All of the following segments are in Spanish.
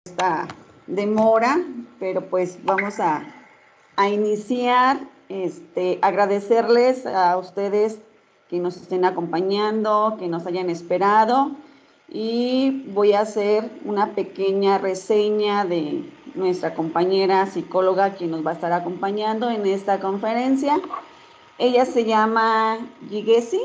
esta demora, pero pues vamos a iniciar. Agradecerles a ustedes que nos estén acompañando, que nos hayan esperado, y voy a hacer una pequeña reseña de nuestra compañera psicóloga quien nos va a estar acompañando en esta conferencia. Ella se llama Yigesi,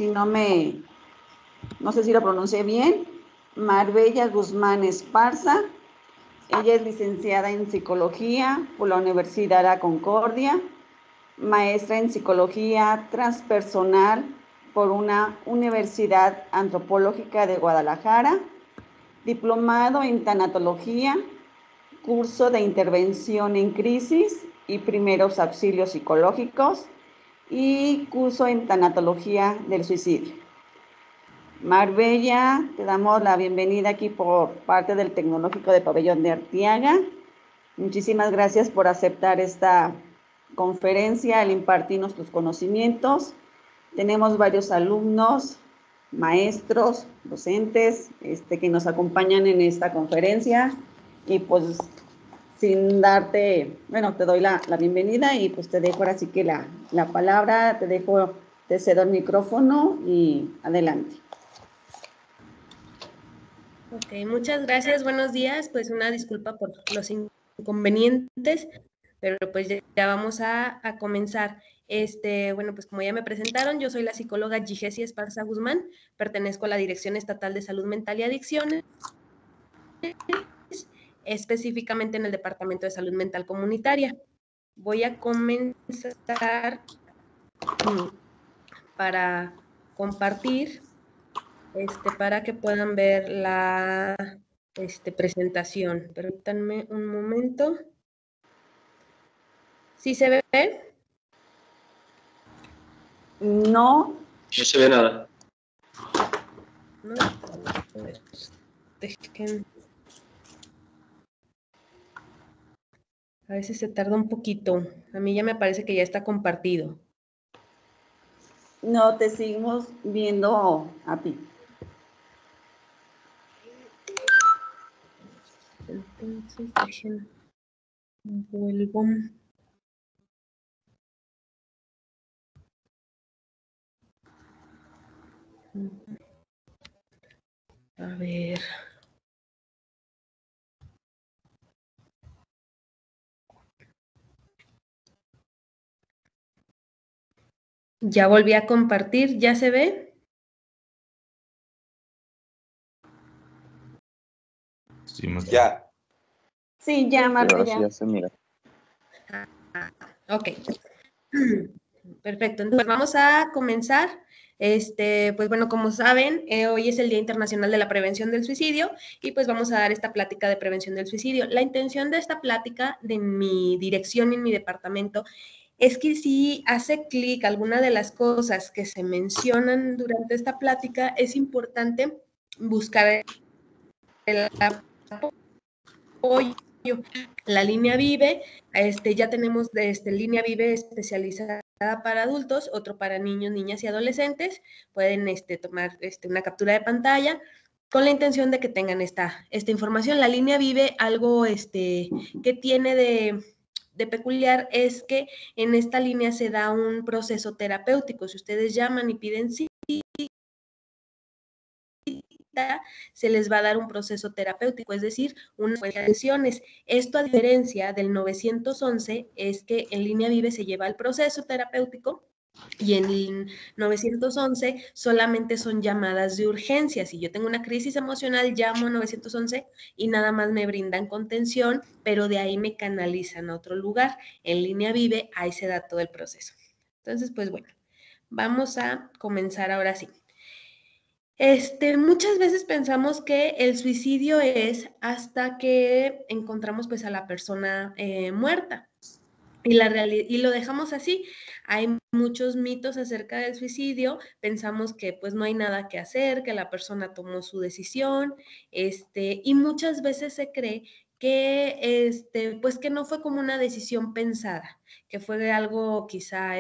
no sé si lo pronuncié bien, Marbella Guzmán Esparza. Ella es licenciada en Psicología por la Universidad La Concordia, maestra en Psicología Transpersonal por una Universidad Antropológica de Guadalajara, diplomado en Tanatología, curso de Intervención en Crisis y Primeros Auxilios Psicológicos y curso en Tanatología del Suicidio. Marbella, te damos la bienvenida aquí por parte del Tecnológico de Pabellón de Arteaga. Muchísimas gracias por aceptar esta conferencia, al impartirnos tus conocimientos. Tenemos varios alumnos, maestros, docentes, que nos acompañan en esta conferencia, y pues sin darte, bueno, te doy la bienvenida y pues te dejo ahora sí que la palabra, te cedo el micrófono y adelante. Ok, muchas gracias, buenos días. Pues una disculpa por los inconvenientes, pero pues ya vamos a comenzar. Bueno, pues como ya me presentaron, yo soy la psicóloga Yigesi Esparza Guzmán, pertenezco a la Dirección Estatal de Salud Mental y Adicciones, específicamente en el Departamento de Salud Mental Comunitaria. Voy a comenzar para compartir, para que puedan ver la presentación. Permítanme un momento. ¿Sí se ve? No. No se ve nada. No, dejen. A veces se tarda un poquito. A mí ya me parece que ya está compartido. No, te seguimos viendo a ti. Entonces, dejen. Vuelvo. A ver. Ya volví a compartir. ¿Ya se ve? Sí, más ya. Sí, ya, Marbella. Sí, ya se mira. Ok. Perfecto. Entonces, vamos a comenzar. Pues bueno, como saben, hoy es el Día Internacional de la Prevención del Suicidio y pues vamos a dar esta plática de prevención del suicidio. La intención de esta plática, de mi dirección y mi departamento, es que si hace clic alguna de las cosas que se mencionan durante esta plática, es importante buscar el apoyo. La línea Vive, ya tenemos línea Vive especializada para adultos, otro para niños, niñas y adolescentes. Pueden tomar una captura de pantalla con la intención de que tengan esta información. La línea Vive, algo que tiene de peculiar es que en esta línea se da un proceso terapéutico. Si ustedes llaman y piden cita, se les va a dar un proceso terapéutico, es decir, unas sesiones. Esto, a diferencia del 911, es que en línea Vive se lleva el proceso terapéutico y en 911 solamente son llamadas de urgencia. Si yo tengo una crisis emocional, llamo a 911 y nada más me brindan contención, pero de ahí me canalizan a otro lugar. En línea Vive, ahí se da todo el proceso. Entonces, pues bueno, vamos a comenzar ahora sí. Muchas veces pensamos que el suicidio es hasta que encontramos pues a la persona muerta y lo dejamos así. Hay muchos mitos acerca del suicidio, pensamos que pues no hay nada que hacer, que la persona tomó su decisión, y muchas veces se cree que pues que no fue como una decisión pensada, que fue algo quizá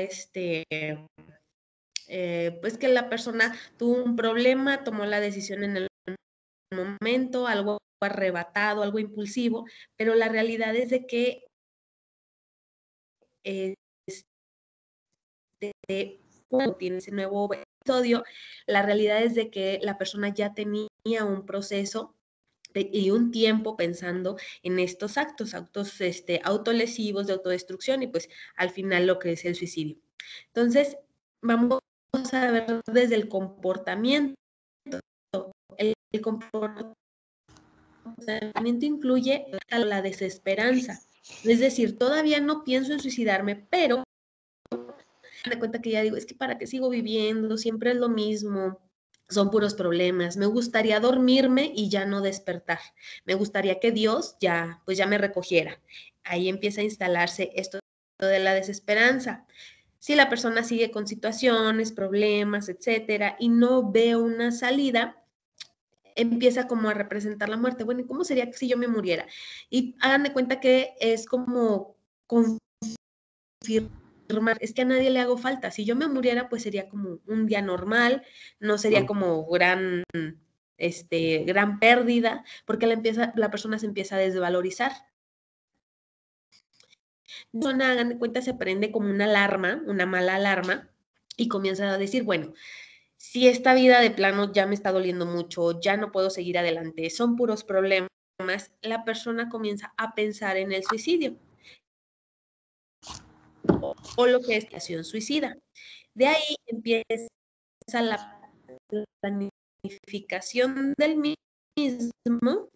pues que la persona tuvo un problema, tomó la decisión en el momento, algo arrebatado, algo impulsivo, pero la realidad es de que cuando tiene ese nuevo episodio, la realidad es de que la persona ya tenía un proceso y un tiempo pensando en estos actos autolesivos de autodestrucción y pues al final lo que es el suicidio. Entonces, vamos a ver desde el comportamiento. El comportamiento incluye la desesperanza. Es decir, todavía no pienso en suicidarme, pero me doy cuenta que ya digo, es que para qué sigo viviendo, siempre es lo mismo, son puros problemas. Me gustaría dormirme y ya no despertar. Me gustaría que Dios ya, pues ya me recogiera. Ahí empieza a instalarse esto de la desesperanza. Si la persona sigue con situaciones, problemas, etcétera, y no ve una salida, empieza como a representar la muerte. Bueno, ¿y cómo sería si yo me muriera? Y hagan de cuenta que es como confirmar, es que a nadie le hago falta. Si yo me muriera, pues sería como un día normal, no sería como gran pérdida, porque la persona se empieza a desvalorizar. Persona, hagan de cuenta, se prende como una alarma, una mala alarma, y comienza a decir, bueno, si esta vida de plano ya me está doliendo mucho, ya no puedo seguir adelante, son puros problemas, la persona comienza a pensar en el suicidio o lo que es acción suicida. De ahí empieza la planificación del mismo,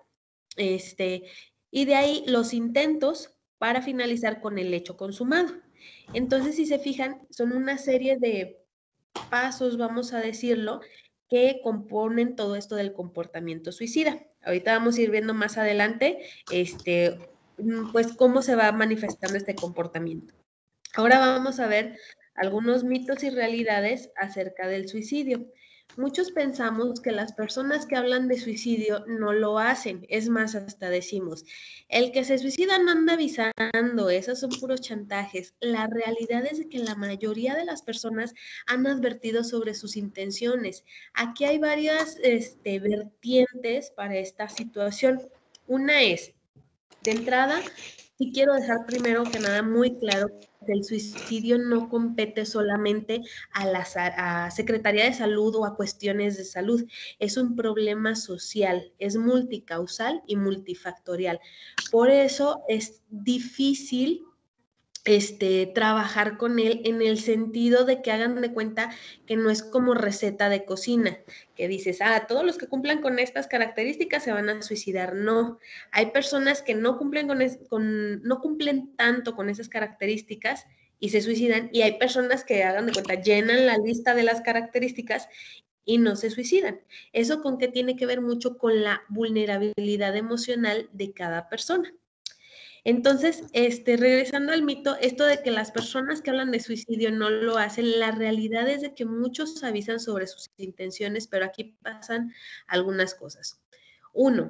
y de ahí los intentos para finalizar con el hecho consumado. Entonces, si se fijan, son una serie de pasos, vamos a decirlo, que componen todo esto del comportamiento suicida. Ahorita vamos a ir viendo más adelante, pues cómo se va manifestando este comportamiento. Ahora vamos a ver algunos mitos y realidades acerca del suicidio. Muchos pensamos que las personas que hablan de suicidio no lo hacen. Es más, hasta decimos, el que se suicida no anda avisando, esos son puros chantajes. La realidad es que la mayoría de las personas han advertido sobre sus intenciones. Aquí hay varias vertientes para esta situación. Una es, de entrada, sí quiero dejar primero que nada muy claro que el suicidio no compete solamente a Secretaría de Salud o a cuestiones de salud. Es un problema social, es multicausal y multifactorial. Por eso es difícil trabajar con él en el sentido de que hagan de cuenta que no es como receta de cocina, que dices, todos los que cumplan con estas características se van a suicidar. No, hay personas que no cumplen no cumplen tanto con esas características y se suicidan, y hay personas que hagan de cuenta, llenan la lista de las características y no se suicidan. ¿Eso con qué tiene que ver? Mucho con la vulnerabilidad emocional de cada persona. Entonces, regresando al mito, esto de que las personas que hablan de suicidio no lo hacen, la realidad es de que muchos avisan sobre sus intenciones, pero aquí pasan algunas cosas. Uno,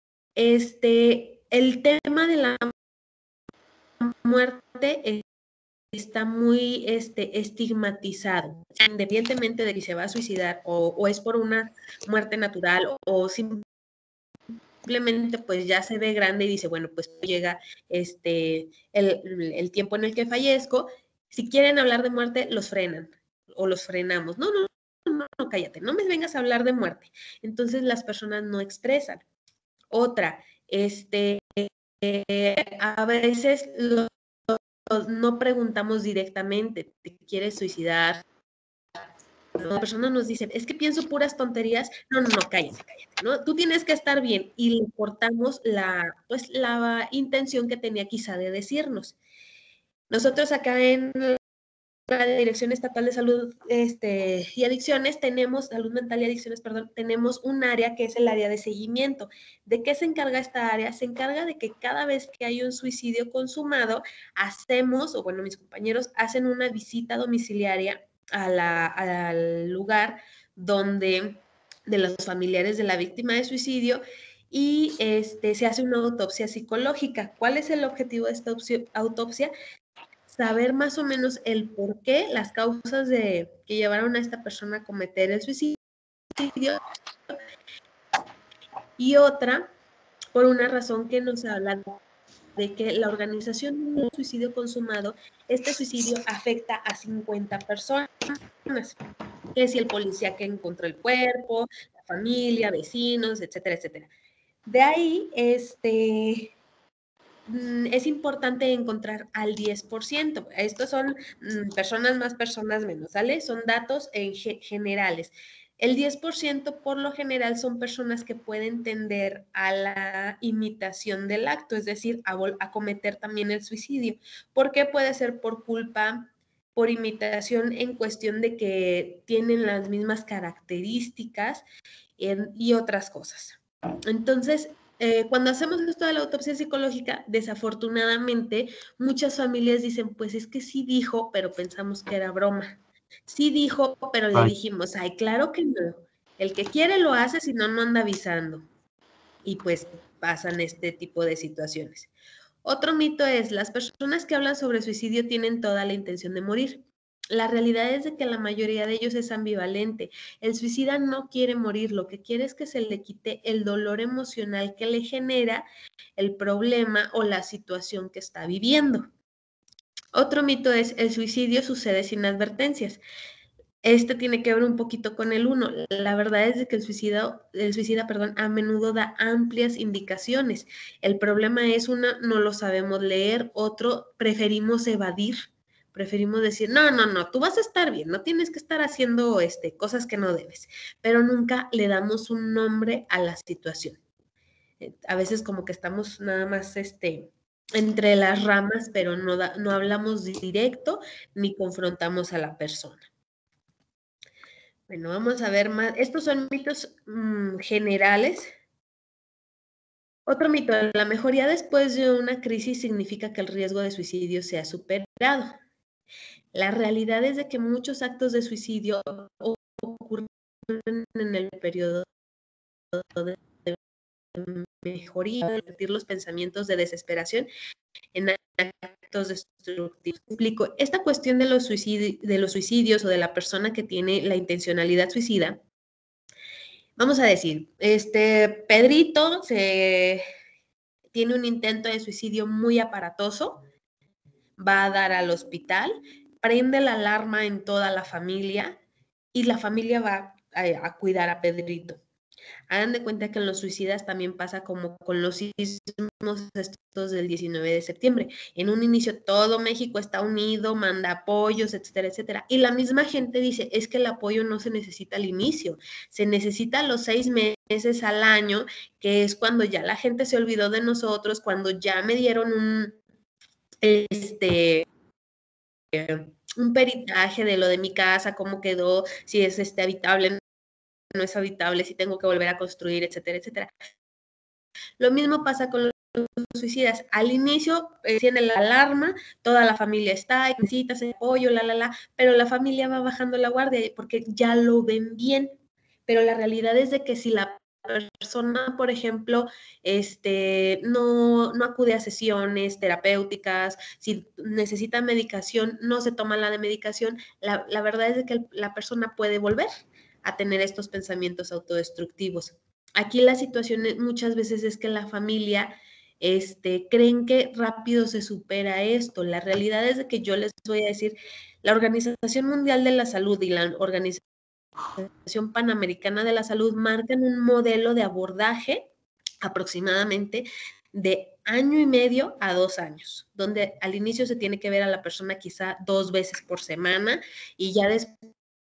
el tema de la muerte está muy estigmatizado, independientemente de si se va a suicidar o es por una muerte natural o simplemente pues ya se ve grande y dice, bueno, pues llega el tiempo en el que fallezco. Si quieren hablar de muerte, los frenan o los frenamos. No, no, no, no, cállate, no me vengas a hablar de muerte. Entonces las personas no expresan. Otra, a veces no preguntamos directamente, ¿te quieres suicidar? La persona nos dice, es que pienso puras tonterías. No, no, no, cállate, ¿no? Tú tienes que estar bien y le cortamos la intención que tenía quizá de decirnos. Nosotros acá en la Dirección Estatal de Salud y Adicciones Salud Mental y Adicciones, perdón, tenemos un área que es el área de seguimiento. ¿De qué se encarga esta área? Se encarga de que cada vez que hay un suicidio consumado, mis compañeros hacen una visita domiciliaria al lugar donde de los familiares de la víctima de suicidio y se hace una autopsia psicológica. ¿Cuál es el objetivo de esta autopsia? Saber más o menos el por qué, las causas que llevaron a esta persona a cometer el suicidio. Y otra por una razón que nos habla de que la organización de un suicidio consumado, este suicidio afecta a 50 personas, que si el policía que encontró el cuerpo, la familia, vecinos, etcétera, etcétera. De ahí, es importante encontrar al 10%. Estos son personas más, personas menos, ¿sale? Son datos generales. El 10% por lo general son personas que pueden tender a la imitación del acto, es decir, a cometer también el suicidio. ¿Por qué? Puede ser por culpa, por imitación en cuestión de que tienen las mismas características y otras cosas. Entonces, cuando hacemos esto de la autopsia psicológica, desafortunadamente, muchas familias dicen, pues es que sí dijo, pero pensamos que era broma. Sí dijo, pero le dijimos, ay, claro que no. El que quiere lo hace, si no, no anda avisando. Y pues pasan este tipo de situaciones. Otro mito es, las personas que hablan sobre suicidio tienen toda la intención de morir. La realidad es de que la mayoría de ellos es ambivalente. El suicida no quiere morir, lo que quiere es que se le quite el dolor emocional que le genera el problema o la situación que está viviendo. Otro mito es, el suicidio sucede sin advertencias. Este tiene que ver un poquito con el uno. La verdad es de que el suicida, a menudo da amplias indicaciones. El problema es, una, no lo sabemos leer, otro, preferimos evadir. Preferimos decir, no, no, no, tú vas a estar bien, no tienes que estar haciendo cosas que no debes, pero nunca le damos un nombre a la situación. A veces como que estamos nada más entre las ramas, pero no hablamos directo ni confrontamos a la persona. Bueno, vamos a ver más. Estos son mitos generales. Otro mito, la mejoría después de una crisis significa que el riesgo de suicidio se ha superado. La realidad es de que muchos actos de suicidio ocurren en el periodo de mejoría, repetir los pensamientos de desesperación en actos destructivos. Explico, esta cuestión de los suicidios o de la persona que tiene la intencionalidad suicida, vamos a decir, Pedrito tiene un intento de suicidio muy aparatoso, va a dar al hospital, prende la alarma en toda la familia y la familia va a cuidar a Pedrito. Hagan de cuenta que en los suicidas también pasa como con los sismos estos del 19 de septiembre. En un inicio todo México está unido, manda apoyos, etcétera, etcétera. Y la misma gente dice, es que el apoyo no se necesita al inicio, se necesita los 6 meses al año, que es cuando ya la gente se olvidó de nosotros, cuando ya me dieron un peritaje de lo de mi casa, cómo quedó, si es habitable, no es habitable, si tengo que volver a construir, etcétera, etcétera. Lo mismo pasa con los suicidas. Al inicio tiene la alarma, toda la familia está, necesitas apoyo, pero la familia va bajando la guardia porque ya lo ven bien. Pero la realidad es de que si la persona, por ejemplo, no acude a sesiones terapéuticas, si necesita medicación, no se toma la de medicación, la verdad es de que la persona puede volver a tener estos pensamientos autodestructivos. Aquí la situación muchas veces es que la familia creen que rápido se supera esto. La realidad es de que yo les voy a decir, la Organización Mundial de la Salud y la Organización Panamericana de la Salud marcan un modelo de abordaje aproximadamente de 1.5 a 2 años, donde al inicio se tiene que ver a la persona quizá 2 veces por semana y ya después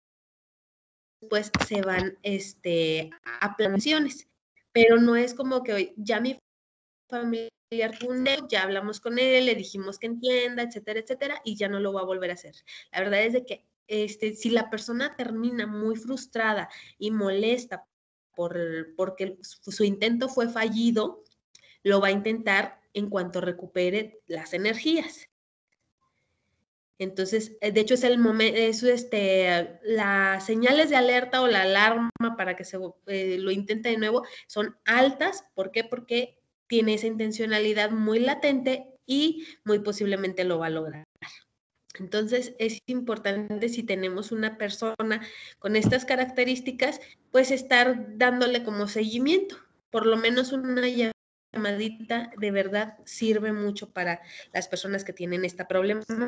se van a planeaciones, pero no es como que hoy ya mi familiar ya hablamos con él, le dijimos que entienda, etcétera, etcétera, y ya no lo va a volver a hacer. La verdad es de que si la persona termina muy frustrada y molesta porque su intento fue fallido, lo va a intentar en cuanto recupere las energías. Entonces, de hecho, es el momento, las señales de alerta o la alarma para que se lo intente de nuevo son altas. ¿Por qué? Porque tiene esa intencionalidad muy latente y muy posiblemente lo va a lograr. Entonces, es importante si tenemos una persona con estas características, pues estar dándole como seguimiento, por lo menos una llamadita de verdad sirve mucho para las personas que tienen esta problemática.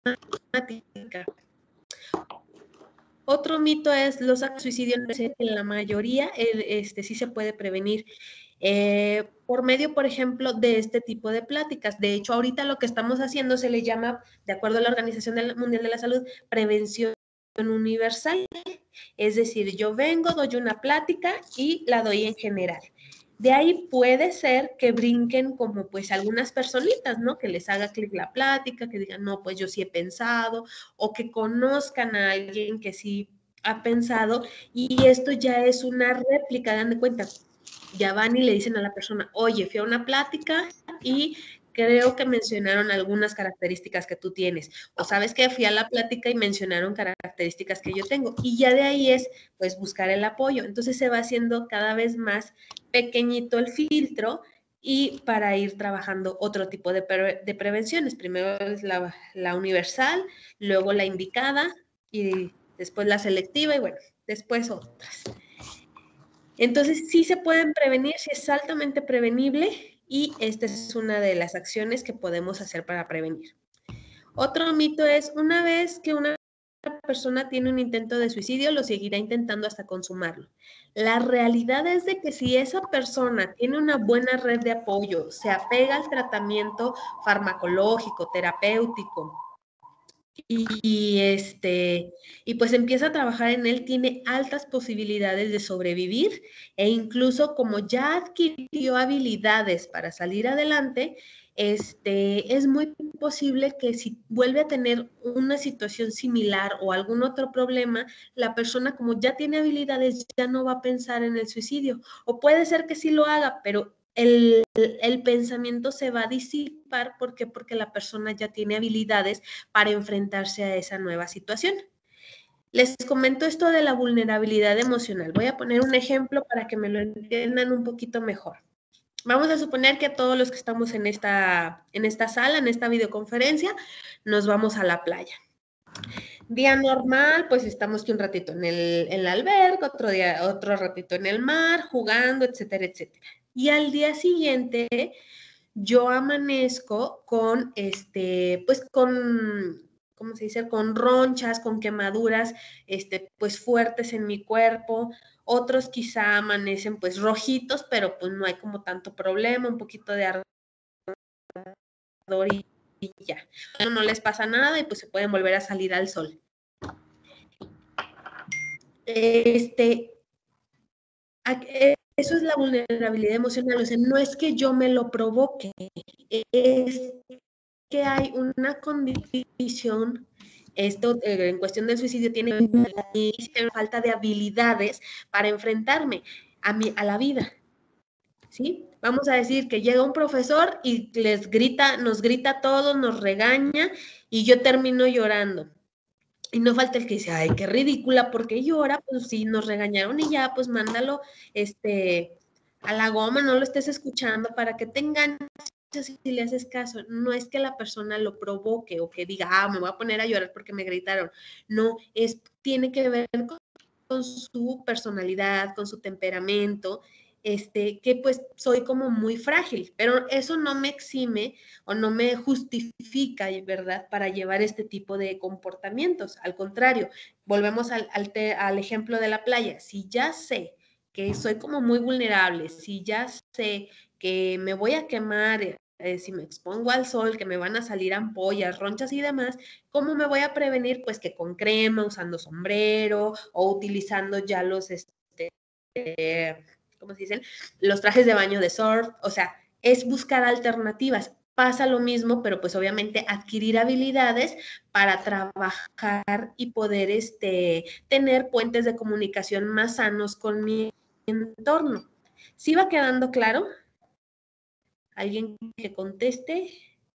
Otro mito es los actos de suicidio, en la mayoría sí se puede prevenir por medio, por ejemplo, de este tipo de pláticas. De hecho, ahorita lo que estamos haciendo se le llama, de acuerdo a la Organización Mundial de la Salud, prevención universal. Es decir, yo vengo, doy una plática y la doy en general. De ahí puede ser que brinquen como pues algunas personitas, ¿no? Que les haga clic la plática, que digan, no, pues yo sí he pensado, o que conozcan a alguien que sí ha pensado, y esto ya es una réplica, dan de cuenta. Ya van y le dicen a la persona, oye, fui a una plática y creo que mencionaron algunas características que tú tienes. O sabes que fui a la plática y mencionaron características que yo tengo. Y ya de ahí es, pues, buscar el apoyo. Entonces se va haciendo cada vez más pequeñito el filtro y para ir trabajando otro tipo de prevenciones. Primero es la universal, luego la indicada y después la selectiva y bueno, después otras. Entonces, sí se pueden prevenir, sí es altamente prevenible y esta es una de las acciones que podemos hacer para prevenir. Otro mito es, una vez que una persona tiene un intento de suicidio, lo seguirá intentando hasta consumarlo. La realidad es de que si esa persona tiene una buena red de apoyo, se apega al tratamiento farmacológico, terapéutico, y pues empieza a trabajar en él, tiene altas posibilidades de sobrevivir e incluso como ya adquirió habilidades para salir adelante, es muy posible que si vuelve a tener una situación similar o algún otro problema, la persona como ya tiene habilidades ya no va a pensar en el suicidio. O puede ser que sí lo haga, pero el pensamiento se va a disipar porque la persona ya tiene habilidades para enfrentarse a esa nueva situación. Les comento esto de la vulnerabilidad emocional. Voy a poner un ejemplo para que me lo entiendan un poquito mejor. Vamos a suponer que todos los que estamos en esta sala, en esta videoconferencia, nos vamos a la playa. Día normal, pues estamos que un ratito en la alberca, otro ratito en el mar, jugando, etcétera, etcétera. Y al día siguiente, yo amanezco con, pues con, ¿cómo se dice? Con ronchas, con quemaduras, pues fuertes en mi cuerpo. Otros quizá amanecen pues rojitos, pero pues no hay como tanto problema, un poquito de ardor y ya. No les pasa nada y pues se pueden volver a salir al sol. Eso es la vulnerabilidad emocional, o sea, no es que yo me lo provoque, es que hay una condición, esto en cuestión del suicidio tiene falta de habilidades para enfrentarme a la vida, ¿sí? Vamos a decir que llega un profesor y nos grita a todos, nos regaña y yo termino llorando. Y no falta el que dice, ay, qué ridícula, ¿por qué llora? Pues sí, nos regañaron y ya, pues mándalo a la goma, no lo estés escuchando para que te enganches si le haces caso. No es que la persona lo provoque o que diga, me voy a poner a llorar porque me gritaron. No, tiene que ver con su personalidad, con su temperamento, que pues soy como muy frágil, pero eso no me exime o no me justifica, ¿verdad?, para llevar este tipo de comportamientos. Al contrario, volvemos al ejemplo de la playa. Si ya sé que soy como muy vulnerable, si ya sé que me voy a quemar, si me expongo al sol, que me van a salir ampollas, ronchas y demás, ¿cómo me voy a prevenir? Pues que con crema, usando sombrero o utilizando ya los, ¿cómo se dicen? Los trajes de baño de surf, o sea, es buscar alternativas. Pasa lo mismo, pero pues obviamente adquirir habilidades para trabajar y poder tener puentes de comunicación más sanos con mi entorno. ¿Sí va quedando claro? ¿Alguien que conteste?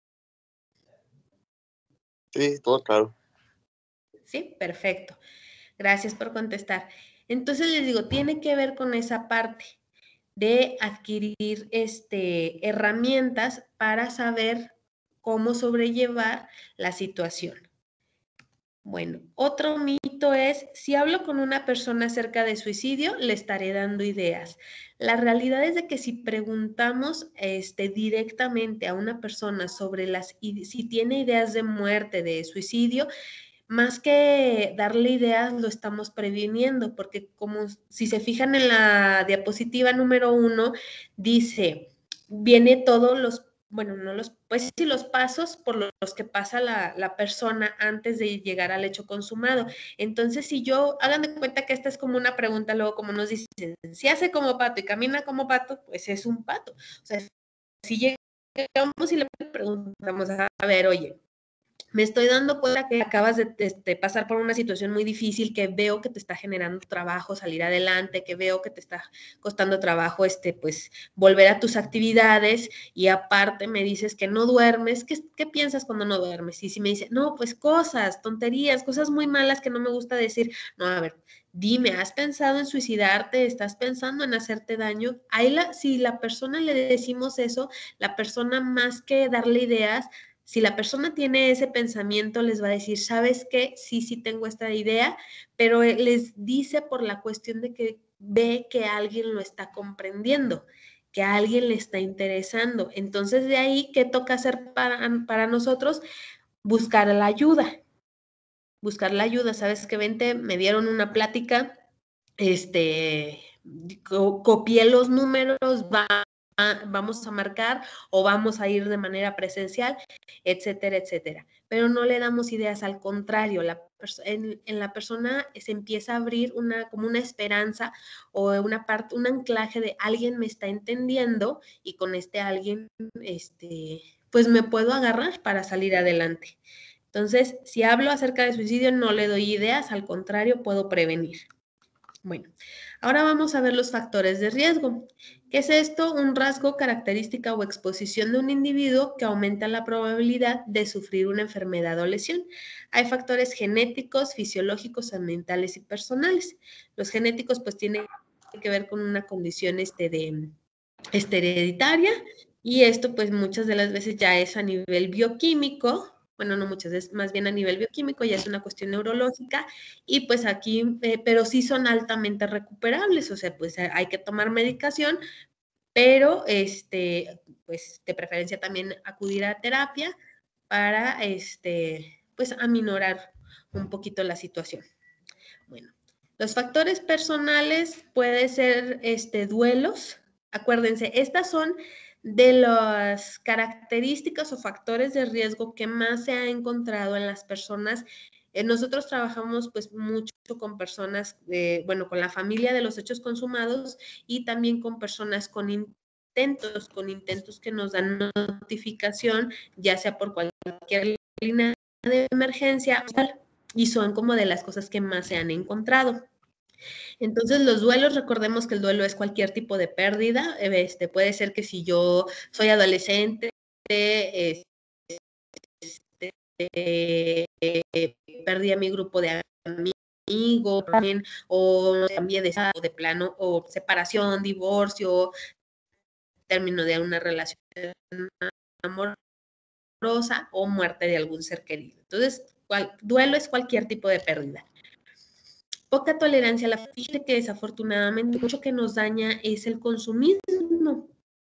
Sí, todo claro. Sí, perfecto. Gracias por contestar. Entonces les digo, tiene que ver con esa parte de adquirir herramientas para saber cómo sobrellevar la situación. Bueno, otro mito mito es, si hablo con una persona acerca de suicidio, le estaré dando ideas. La realidad es de que si preguntamos directamente a una persona sobre si tiene ideas de muerte, de suicidio, más que darle ideas, lo estamos previniendo, porque como si se fijan en la diapositiva número 1, dice, viene todos los, bueno, no los, pues sí, los pasos por los que pasa la persona antes de llegar al hecho consumado. Entonces, si yo, hagan de cuenta que esta es como una pregunta, luego como nos dicen, si hace como pato y camina como pato, pues es un pato. O sea, si llegamos y le preguntamos, a ver, oye, me estoy dando cuenta que acabas de pasar por una situación muy difícil, que veo que te está generando trabajo salir adelante, que veo que te está costando trabajo, pues, volver a tus actividades, y aparte me dices que no duermes. ¿Qué piensas cuando no duermes? Y si me dice, no, pues cosas, tonterías, cosas muy malas que no me gusta decir. No, a ver, dime, ¿has pensado en suicidarte? ¿Estás pensando en hacerte daño? Si la persona le decimos eso, la persona, más que darle ideas, si la persona tiene ese pensamiento, les va a decir, ¿sabes qué? Sí tengo esta idea, pero les dice por la cuestión de que ve que alguien lo está comprendiendo, que a alguien le está interesando. Entonces, de ahí, ¿qué toca hacer para nosotros? Buscar la ayuda. Buscar la ayuda. ¿Sabes qué? Vente, me dieron una plática, copié los números, vamos a marcar o vamos a ir de manera presencial, etcétera, etcétera. Pero no le damos ideas, al contrario, en la persona se empieza a abrir como una esperanza o un anclaje de alguien me está entendiendo, y con alguien, pues me puedo agarrar para salir adelante. Entonces, si hablo acerca de suicidio, no le doy ideas, al contrario, puedo prevenir. Bueno, ahora vamos a ver los factores de riesgo. ¿Qué es esto? Un rasgo, característica o exposición de un individuo que aumenta la probabilidad de sufrir una enfermedad o lesión. Hay factores genéticos, fisiológicos, ambientales y personales. Los genéticos pues tienen que ver con una condición hereditaria, y esto pues muchas de las veces ya es a nivel bioquímico. Bueno, no muchas veces, más bien a nivel bioquímico, ya es una cuestión neurológica, y pues aquí, pero sí son altamente recuperables, o sea, pues hay que tomar medicación, pero pues de preferencia también acudir a terapia para, pues aminorar un poquito la situación. Bueno, los factores personales pueden ser, duelos. Acuérdense, estas son de las características o factores de riesgo que más se ha encontrado en las personas. Nosotros trabajamos pues mucho con personas, bueno, con la familia de los hechos consumados, y también con personas con intentos que nos dan notificación, ya sea por cualquier línea de emergencia, y son como de las cosas que más se han encontrado. Entonces, los duelos, recordemos que el duelo es cualquier tipo de pérdida. Puede ser que si yo soy adolescente, perdí a mi grupo de amigos, o cambié de plano, o separación, divorcio, término de una relación amorosa, o muerte de algún ser querido. Entonces, duelo es cualquier tipo de pérdida. Poca tolerancia a la fatiga. Fíjate que desafortunadamente mucho que nos daña es el consumismo.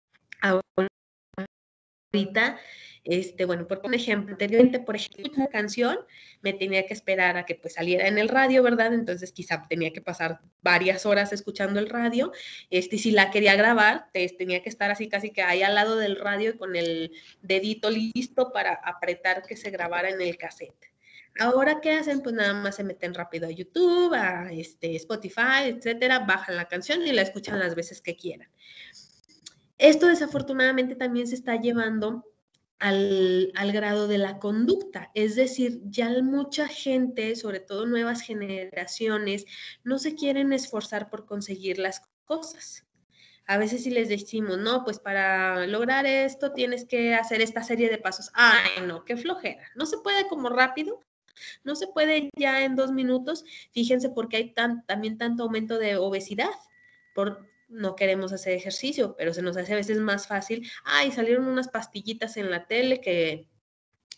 Ahorita, bueno, por un ejemplo, anteriormente, por ejemplo, una canción me tenía que esperar a que pues saliera en el radio, ¿verdad? Entonces quizá tenía que pasar varias horas escuchando el radio. Si la quería grabar, tenía que estar así casi que ahí al lado del radio y con el dedito listo para apretar que se grabara en el cassette. Ahora, ¿qué hacen? Pues nada más se meten rápido a YouTube, a Spotify, etcétera, bajan la canción y la escuchan las veces que quieran. Esto desafortunadamente también se está llevando al grado de la conducta, es decir, ya mucha gente, sobre todo nuevas generaciones, no se quieren esforzar por conseguir las cosas. A veces si les decimos, no, pues para lograr esto tienes que hacer esta serie de pasos. Ay, no, qué flojera. No se puede como rápido. No se puede ya en 2 minutos. Fíjense porque hay también tanto aumento de obesidad. No queremos hacer ejercicio, pero se nos hace a veces más fácil. Ay, salieron unas pastillitas en la tele que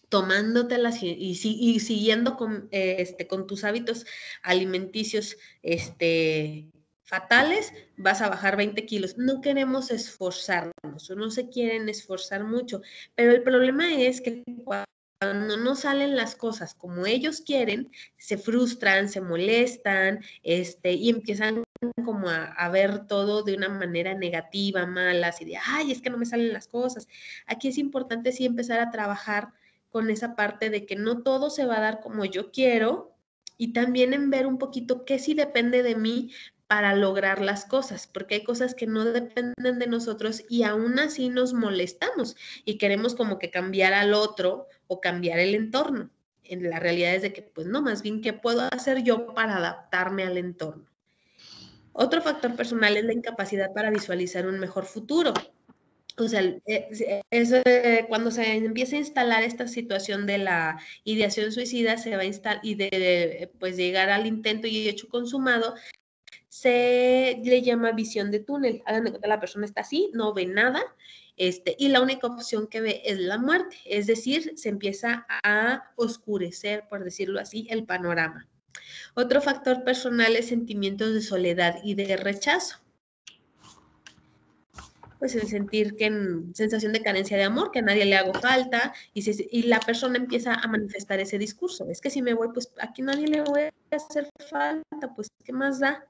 tomándotelas y siguiendo con tus hábitos alimenticios fatales, vas a bajar 20 kilos. No queremos esforzarnos o no se quieren esforzar mucho, pero el problema es que cuando no salen las cosas como ellos quieren, se frustran, se molestan, y empiezan como a ver todo de una manera negativa, mala, así de, ay, es que no me salen las cosas. Aquí es importante sí empezar a trabajar con esa parte de que no todo se va a dar como yo quiero y también en ver un poquito qué sí depende de mí para lograr las cosas, porque hay cosas que no dependen de nosotros y aún así nos molestamos y queremos como que cambiar al otro o cambiar el entorno. En la realidad es de que, pues no, más bien, ¿qué puedo hacer yo para adaptarme al entorno? Otro factor personal es la incapacidad para visualizar un mejor futuro. O sea, cuando se empieza a instalar esta situación de la ideación suicida, se va a instalar y de pues llegar al intento y hecho consumado, se le llama visión de túnel. Hagan de cuenta, la persona está así, no ve nada, y la única opción que ve es la muerte. Es decir, se empieza a oscurecer, por decirlo así, el panorama. Otro factor personal es sentimientos de soledad y de rechazo. Pues el sentir sensación de carencia de amor, que a nadie le hago falta, y la persona empieza a manifestar ese discurso. Es que si me voy, pues aquí nadie le voy a hacer falta, pues ¿qué más da?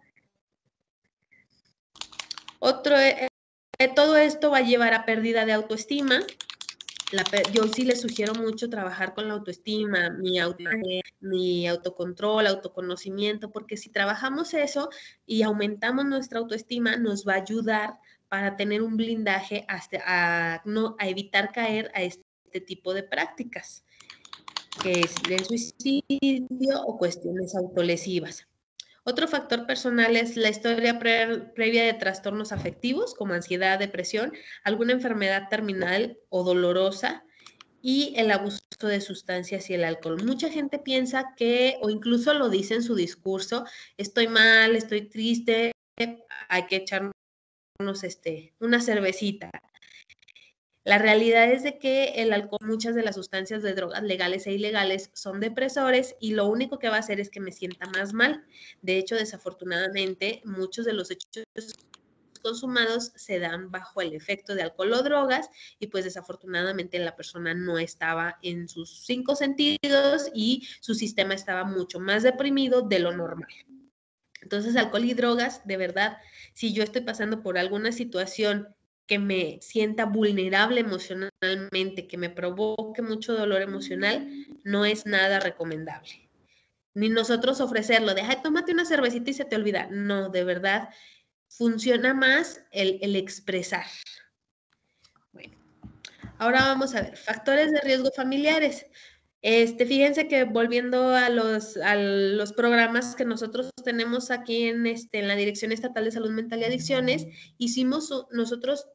Todo esto va a llevar a pérdida de autoestima. Yo sí les sugiero mucho trabajar con la autoestima, mi autocontrol, autoconocimiento, porque si trabajamos eso y aumentamos nuestra autoestima, nos va a ayudar para tener un blindaje a evitar caer a este tipo de prácticas, que es el suicidio o cuestiones autolesivas. Otro factor personal es la historia previa de trastornos afectivos como ansiedad, depresión, alguna enfermedad terminal o dolorosa y el abuso de sustancias y el alcohol. Mucha gente piensa que, o incluso lo dice en su discurso, estoy mal, estoy triste, hay que echarnos una cervecita. La realidad es de que el alcohol, muchas de las sustancias de drogas legales e ilegales son depresores y lo único que va a hacer es que me sienta más mal. De hecho, desafortunadamente, muchos de los hechos consumados se dan bajo el efecto de alcohol o drogas y pues desafortunadamente la persona no estaba en sus 5 sentidos y su sistema estaba mucho más deprimido de lo normal. Entonces, alcohol y drogas, de verdad, si yo estoy pasando por alguna situación que me sienta vulnerable emocionalmente, que me provoque mucho dolor emocional, no es nada recomendable. Ni nosotros ofrecerlo de, ay, tómate una cervecita y se te olvida. No, de verdad, funciona más el expresar. Bueno, ahora vamos a ver, factores de riesgo familiares. Fíjense que volviendo a los programas que nosotros tenemos aquí en la Dirección Estatal de Salud Mental y Adicciones, nosotros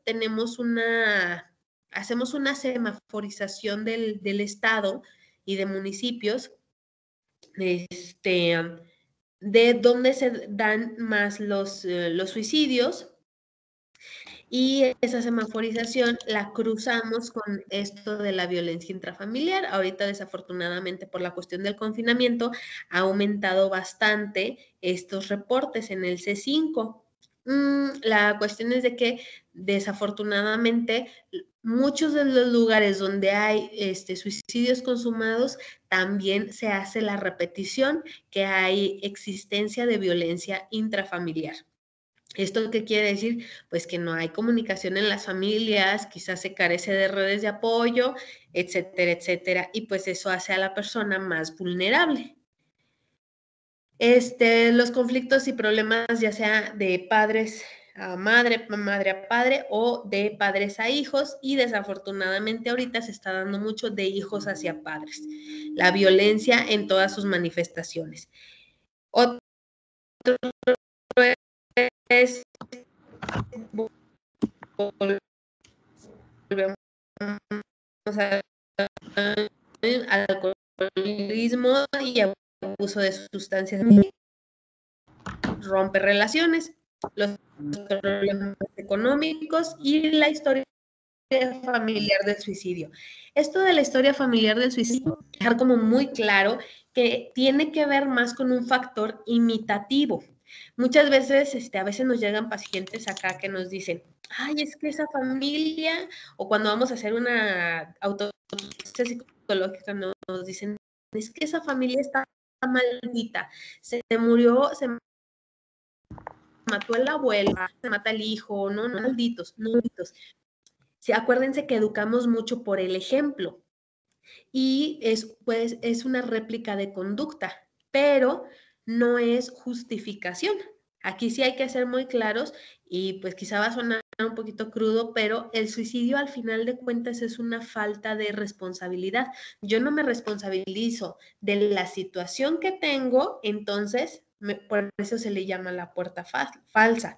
hacemos una semaforización del estado y de municipios, de dónde se dan más los suicidios. Y esa semaforización la cruzamos con esto de la violencia intrafamiliar. Ahorita, desafortunadamente, por la cuestión del confinamiento, ha aumentado bastante estos reportes en el C5. La cuestión es de que, desafortunadamente, muchos de los lugares donde hay suicidios consumados, también se hace la repetición que hay existencia de violencia intrafamiliar. ¿Esto qué quiere decir? Pues que no hay comunicación en las familias, quizás se carece de redes de apoyo, etcétera, etcétera, y pues eso hace a la persona más vulnerable. Los conflictos y problemas, ya sea de padres a madre, madre a padre o de padres a hijos, y desafortunadamente ahorita se está dando mucho de hijos hacia padres. La violencia en todas sus manifestaciones. Otro es volvemos al alcoholismo y abuso de sustancias, rompe relaciones, los problemas económicos y la historia familiar del suicidio. Esto de la historia familiar del suicidio, dejar como muy claro que tiene que ver más con un factor imitativo. Muchas veces, a veces nos llegan pacientes acá que nos dicen, ay, es que esa familia, o cuando vamos a hacer una autopsia psicológica, nos dicen, es que esa familia está maldita, se murió, se mató el abuelo, se mata el hijo, no, malditos, malditos. Sí, acuérdense que educamos mucho por el ejemplo y pues, es una réplica de conducta, pero no es justificación. Aquí sí hay que ser muy claros y pues quizá va a sonar un poquito crudo, pero el suicidio al final de cuentas es una falta de responsabilidad. Yo no me responsabilizo de la situación que tengo, entonces por eso se le llama la puerta falsa.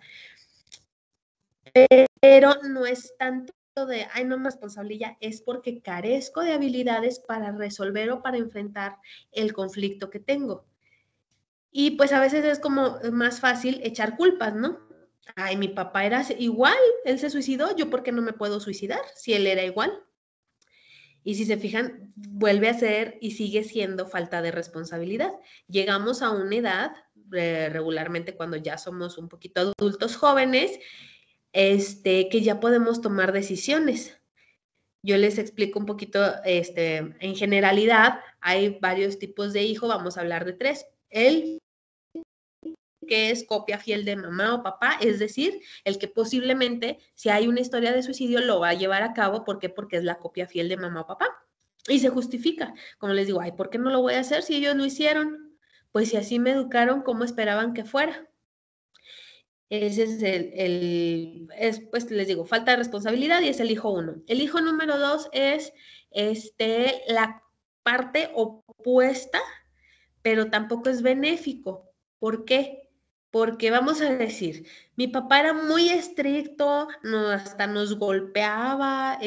Pero no es tanto de, ay, no me responsable ya, es porque carezco de habilidades para resolver o para enfrentar el conflicto que tengo. Y pues a veces es como más fácil echar culpas, ¿no? Ay, mi papá era igual, él se suicidó, ¿yo por qué no me puedo suicidar si él era igual? Y si se fijan, vuelve a ser y sigue siendo falta de responsabilidad. Llegamos a una edad, regularmente cuando ya somos un poquito adultos jóvenes, que ya podemos tomar decisiones. Yo les explico un poquito, en generalidad, hay varios tipos de hijo, vamos a hablar de 3. El que es copia fiel de mamá o papá, es decir, el que posiblemente, si hay una historia de suicidio, lo va a llevar a cabo. ¿Por qué? Porque es la copia fiel de mamá o papá. Y se justifica. Como les digo, ay, ¿por qué no lo voy a hacer si ellos lo hicieron? Pues si así me educaron, ¿cómo esperaban que fuera? Ese es pues les digo, falta de responsabilidad y es el hijo 1. El hijo número 2 es la parte opuesta, pero tampoco es benéfico. ¿Por qué? Porque vamos a decir, mi papá era muy estricto, hasta nos golpeaba,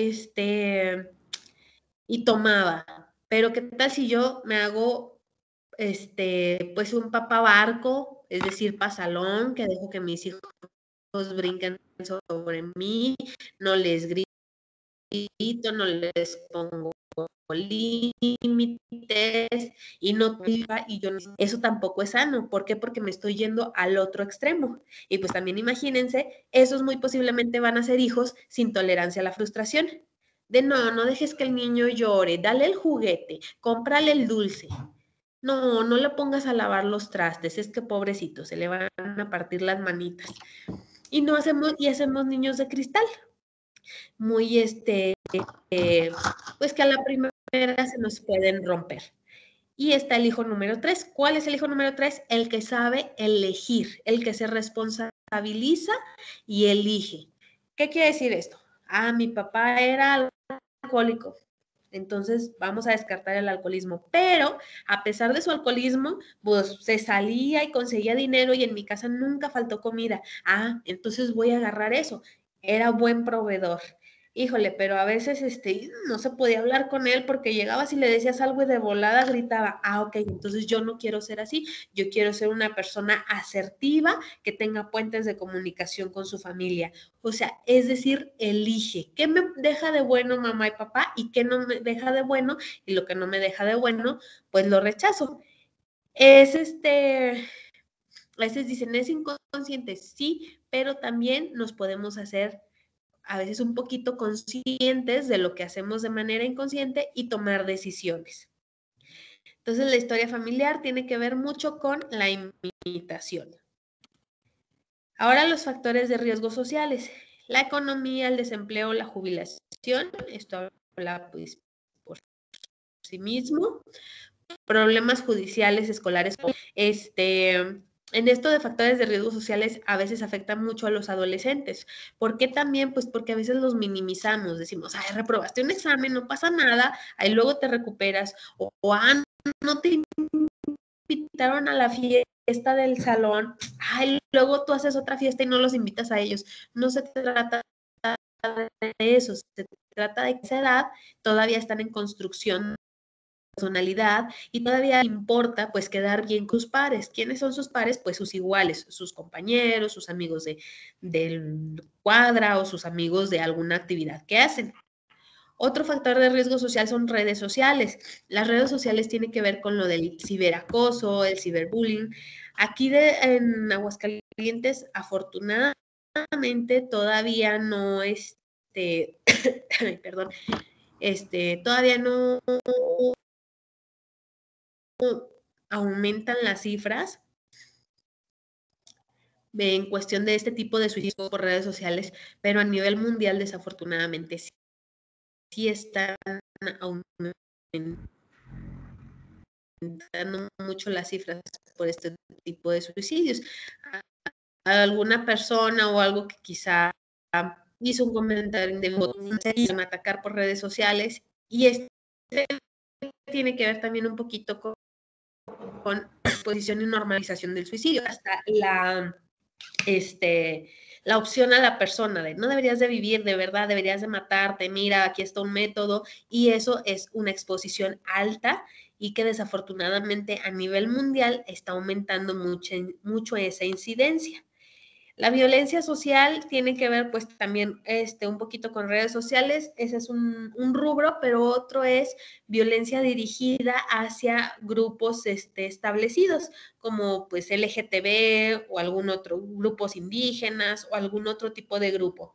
y tomaba. Pero ¿qué tal si yo me hago pues un papá barco, es decir, pasalón, que dejo que mis hijos brinquen sobre mí, no les grito, no les pongo límites y no y yo eso tampoco es sano. ¿Por qué? Porque me estoy yendo al otro extremo. Y pues también imagínense, esos muy posiblemente van a ser hijos sin tolerancia a la frustración. De no dejes que el niño llore, dale el juguete, cómprale el dulce. No le pongas a lavar los trastes, es que pobrecito, se le van a partir las manitas. Y hacemos niños de cristal, muy pues que a la primera se nos pueden romper. Y está el hijo número 3. ¿Cuál es el hijo número 3? El que sabe elegir, el que se responsabiliza y elige. ¿Qué quiere decir esto? Ah, mi papá era alcohólico, entonces vamos a descartar el alcoholismo, pero a pesar de su alcoholismo, pues se salía y conseguía dinero y en mi casa nunca faltó comida. Ah, entonces voy a agarrar eso. Era buen proveedor. Híjole, pero a veces no se podía hablar con él porque llegabas y le decías algo y de volada gritaba, ah, ok, entonces yo no quiero ser así, yo quiero ser una persona asertiva que tenga puentes de comunicación con su familia. O sea, es decir, elige qué me deja de bueno mamá y papá y qué no me deja de bueno, y lo que no me deja de bueno, pues lo rechazo. Es a veces dicen, es inconsciente, sí, pero también nos podemos hacer a veces un poquito conscientes de lo que hacemos de manera inconsciente y tomar decisiones. Entonces, la historia familiar tiene que ver mucho con la imitación. Ahora los factores de riesgo sociales. La economía, el desempleo, la jubilación, esto habla pues por sí mismo. Problemas judiciales, escolares, en esto de factores de riesgo sociales a veces afecta mucho a los adolescentes. ¿Por qué también? Pues porque a veces los minimizamos, decimos, ay, reprobaste un examen, no pasa nada, ahí luego te recuperas, no te invitaron a la fiesta del salón, ay, luego tú haces otra fiesta y no los invitas a ellos. No se trata de eso, se trata de que a esa edad todavía están en construcción personalidad y todavía importa pues quedar bien con sus pares. ¿Quiénes son sus pares? Pues sus iguales, sus compañeros, sus amigos del cuadra o sus amigos de alguna actividad que hacen. Otro factor de riesgo social son redes sociales. Las redes sociales tienen que ver con lo del ciberacoso, el ciberbullying. Aquí en Aguascalientes, afortunadamente, todavía no, perdón, todavía no aumentan las cifras en cuestión de este tipo de suicidios por redes sociales, pero a nivel mundial, desafortunadamente, sí están aumentando mucho las cifras por este tipo de suicidios. A alguna persona o algo que quizá hizo un comentario indebido, se iban a atacar por redes sociales, y tiene que ver también un poquito con exposición y normalización del suicidio, hasta la opción a la persona de no deberías de vivir, de verdad, deberías de matarte, mira, aquí está un método, y eso es una exposición alta y que desafortunadamente a nivel mundial está aumentando mucho esa incidencia. La violencia social tiene que ver pues también un poquito con redes sociales, ese es un rubro, pero otro es violencia dirigida hacia grupos establecidos, como pues LGTB o algún otro, grupos indígenas o algún otro tipo de grupo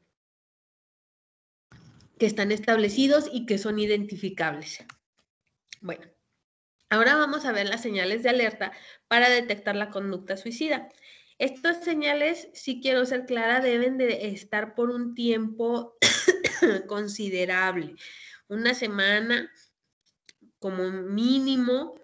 que están establecidos y que son identificables. Bueno, ahora vamos a ver las señales de alerta para detectar la conducta suicida. Estas señales, si quiero ser clara, deben de estar por un tiempo considerable. Una semana como mínimo,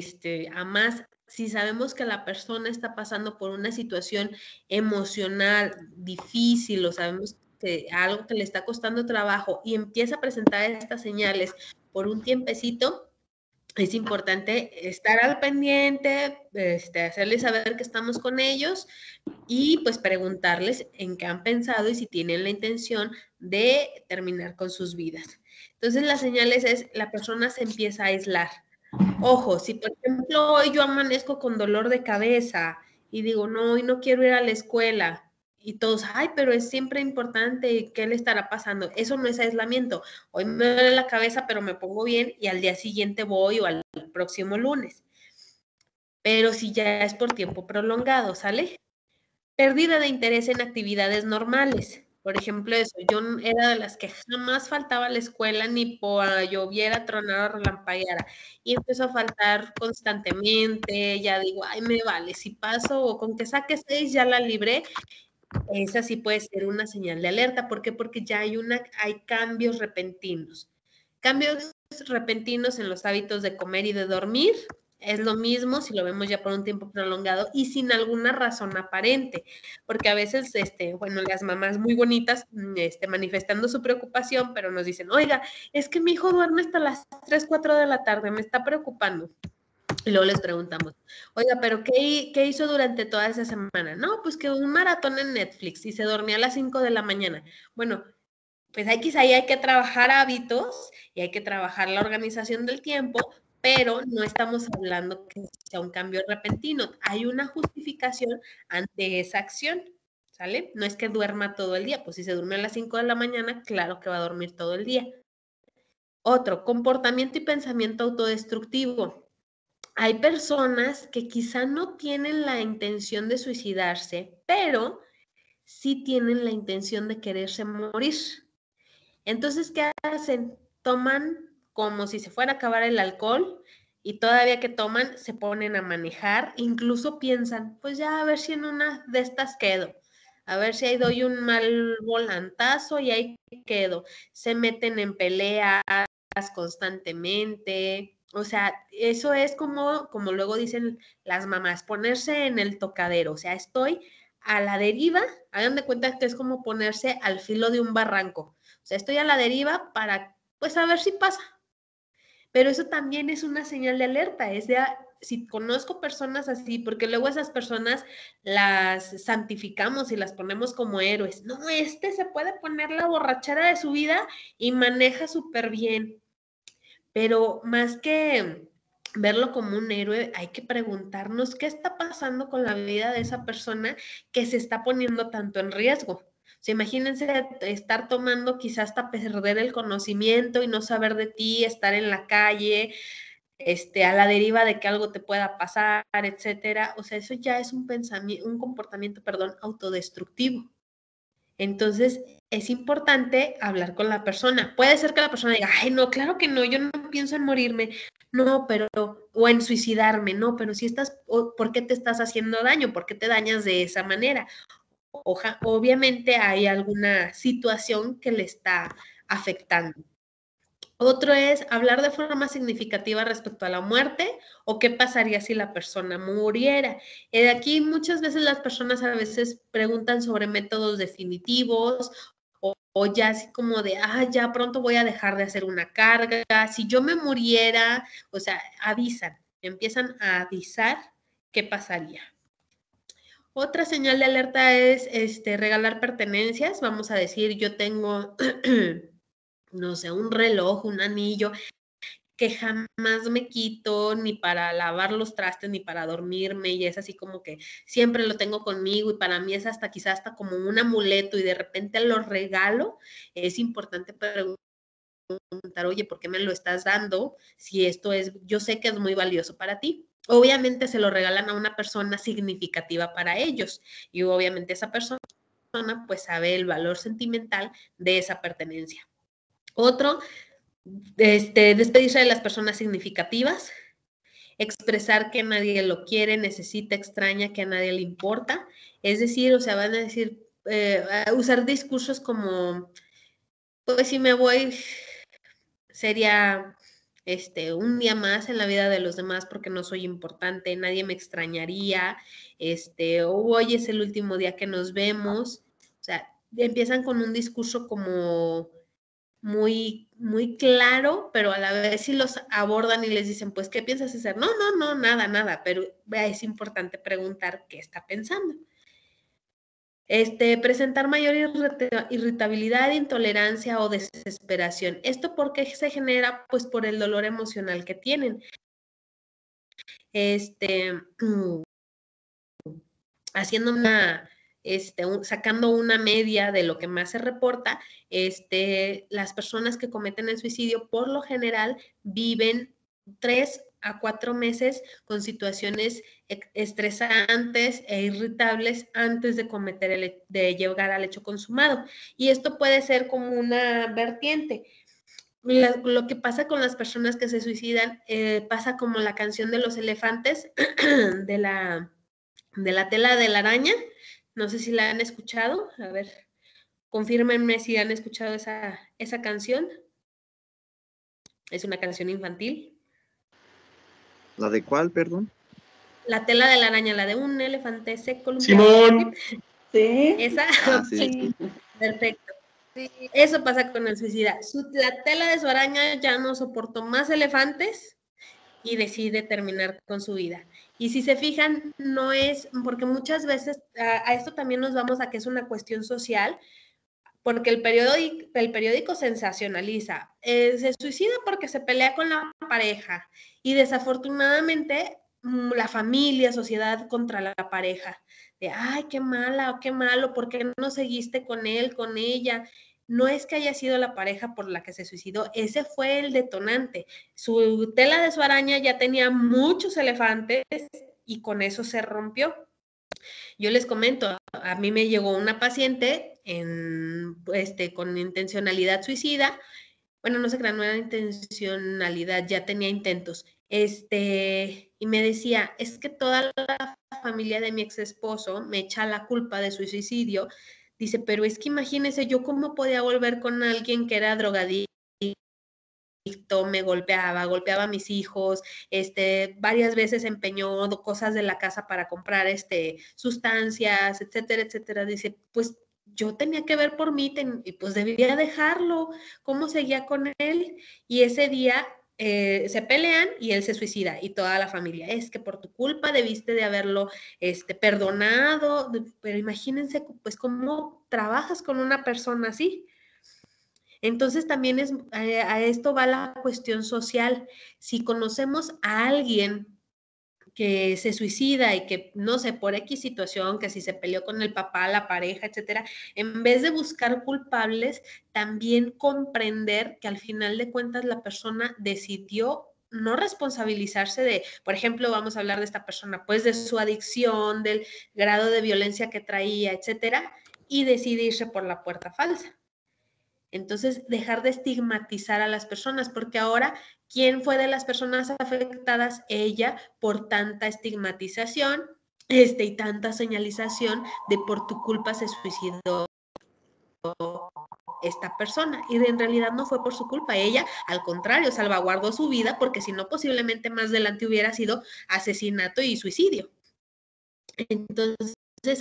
a más, si sabemos que la persona está pasando por una situación emocional difícil o sabemos que algo que le está costando trabajo y empieza a presentar estas señales por un tiempecito, es importante estar al pendiente, hacerles saber que estamos con ellos y pues preguntarles en qué han pensado y si tienen la intención de terminar con sus vidas. Entonces las señales es, la persona se empieza a aislar. Ojo, si por ejemplo hoy yo amanezco con dolor de cabeza y digo, no, hoy no quiero ir a la escuela, y todos, ay, pero es siempre importante, ¿qué le estará pasando? Eso no es aislamiento. Hoy me duele la cabeza, pero me pongo bien y al día siguiente voy o al próximo lunes. Pero si ya es por tiempo prolongado, ¿sale? Pérdida de interés en actividades normales. Por ejemplo, eso, yo era de las que jamás faltaba a la escuela ni por lloviera, tronara, relampagueara. Y empezó a faltar constantemente, ya digo, ay, me vale, si paso o con que saque 6 ya la libré. Esa sí puede ser una señal de alerta. ¿Por qué? Porque ya hay cambios repentinos. Cambios repentinos en los hábitos de comer y de dormir. Es lo mismo si lo vemos ya por un tiempo prolongado y sin alguna razón aparente, porque a veces, bueno, las mamás muy bonitas, manifestando su preocupación, pero nos dicen, oiga, es que mi hijo duerme hasta las 3, 4 de la tarde, me está preocupando. Y luego les preguntamos, oiga, ¿pero qué hizo durante toda esa semana? No, pues que un maratón en Netflix y se dormía a las 5 de la mañana. Bueno, pues ahí hay que trabajar hábitos y hay que trabajar la organización del tiempo, pero no estamos hablando que sea un cambio repentino. Hay una justificación ante esa acción, ¿sale? No es que duerma todo el día, pues si se duerme a las 5 de la mañana, claro que va a dormir todo el día. Otro, comportamiento y pensamiento autodestructivo. Hay personas que quizá no tienen la intención de suicidarse, pero sí tienen la intención de quererse morir. Entonces, ¿qué hacen? Toman como si se fuera a acabar el alcohol y todavía que toman se ponen a manejar, incluso piensan, pues ya a ver si en una de estas quedo, a ver si ahí doy un mal volantazo y ahí quedo. Se meten en peleas constantemente. O sea, eso es como luego dicen las mamás, ponerse en el tocadero. O sea, estoy a la deriva, hagan de cuenta que es como ponerse al filo de un barranco. O sea, estoy a la deriva para, pues, a ver si pasa. Pero eso también es una señal de alerta, es de, si conozco personas así, porque luego esas personas las santificamos y las ponemos como héroes. No, se puede poner la borrachera de su vida y maneja súper bien. Pero más que verlo como un héroe, hay que preguntarnos qué está pasando con la vida de esa persona que se está poniendo tanto en riesgo. O sea, imagínense estar tomando, quizás hasta perder el conocimiento y no saber de ti, estar en la calle, a la deriva de que algo te pueda pasar, etcétera. O sea, eso ya es un pensamiento, un comportamiento, perdón, autodestructivo. Entonces, es importante hablar con la persona. Puede ser que la persona diga, ay, no, claro que no, yo no pienso en morirme, no, pero, o en suicidarme, no, pero si estás, ¿por qué te estás haciendo daño? ¿Por qué te dañas de esa manera? Obviamente hay alguna situación que le está afectando. Otro es hablar de forma significativa respecto a la muerte o qué pasaría si la persona muriera. Aquí muchas veces las personas a veces preguntan sobre métodos definitivos o ya así como de, ya pronto voy a dejar de hacer una carga. Si yo me muriera, o sea, avisan, empiezan a avisar qué pasaría. Otra señal de alerta es regalar pertenencias. Vamos a decir, yo tengo no sé, un reloj, un anillo, que jamás me quito ni para lavar los trastes ni para dormirme y es así como que siempre lo tengo conmigo y para mí es hasta quizás hasta como un amuleto y de repente lo regalo, es importante preguntar, oye, ¿por qué me lo estás dando? Si esto es, yo sé que es muy valioso para ti. Obviamente se lo regalan a una persona significativa para ellos y obviamente esa persona pues sabe el valor sentimental de esa pertenencia. Otro, despedirse de las personas significativas, expresar que nadie lo quiere, necesita, extraña, que a nadie le importa. Es decir, o sea, van a decir, usar discursos como, pues si me voy, sería un día más en la vida de los demás porque no soy importante, nadie me extrañaría, o hoy es el último día que nos vemos. O sea, empiezan con un discurso como muy, muy claro, pero a la vez si los abordan y les dicen, pues, ¿qué piensas hacer? No, no, no, nada, nada, pero es importante preguntar qué está pensando. Presentar mayor irritabilidad, intolerancia o desesperación. ¿Esto por qué se genera? Pues por el dolor emocional que tienen. Haciendo sacando una media de lo que más se reporta, las personas que cometen el suicidio por lo general viven 3 a 4 meses con situaciones estresantes e irritables antes de de llegar al hecho consumado. Y esto puede ser como una vertiente. Lo que pasa con las personas que se suicidan pasa como la canción de los elefantes de la tela de la araña. No sé si la han escuchado. A ver, confírmenme si han escuchado esa canción. Es una canción infantil. ¿La de cuál, perdón? La tela de la araña, la de un elefante se columpia. ¡Simón! Sí. Esa. Sí. Perfecto. Sí. Eso pasa con el suicida. La tela de su araña ya no soportó más elefantes y decide terminar con su vida. Y si se fijan, no es, porque muchas veces a esto también nos vamos a que es una cuestión social, porque el periódico sensacionaliza, se suicida porque se pelea con la pareja y desafortunadamente la familia, sociedad contra la pareja, de, ay, qué mala o qué malo, ¿por qué no seguiste con él, con ella? No es que haya sido la pareja por la que se suicidó, ese fue el detonante. Su tela de su araña ya tenía muchos elefantes y con eso se rompió. Yo les comento, a mí me llegó una paciente con intencionalidad suicida. Bueno, no se crean, no era intencionalidad, ya tenía intentos. Y me decía, es que toda la familia de mi ex esposo me echa la culpa de su suicidio. Dice, pero es que imagínese, yo cómo podía volver con alguien que era drogadicto, me golpeaba a mis hijos, varias veces empeñó cosas de la casa para comprar, sustancias, etcétera, etcétera. Dice, pues yo tenía que ver por mí y pues debía dejarlo. ¿Cómo seguía con él? Y ese día se pelean y él se suicida y toda la familia, es que por tu culpa debiste de haberlo perdonado, pero imagínense pues cómo trabajas con una persona así. Entonces también a esto va la cuestión social. Si conocemos a alguien que se suicida y que, no sé, por X situación, que si se peleó con el papá, la pareja, etcétera, en vez de buscar culpables, también comprender que al final de cuentas la persona decidió no responsabilizarse de, por ejemplo, vamos a hablar de esta persona, pues de su adicción, del grado de violencia que traía, etcétera, y decidirse por la puerta falsa. Entonces, dejar de estigmatizar a las personas, porque ahora, ¿quién fue de las personas afectadas? Ella, por tanta estigmatización y tanta señalización de por tu culpa se suicidó esta persona. Y en realidad no fue por su culpa. Ella, al contrario, salvaguardó su vida, porque si no, posiblemente más adelante hubiera sido asesinato y suicidio. Entonces,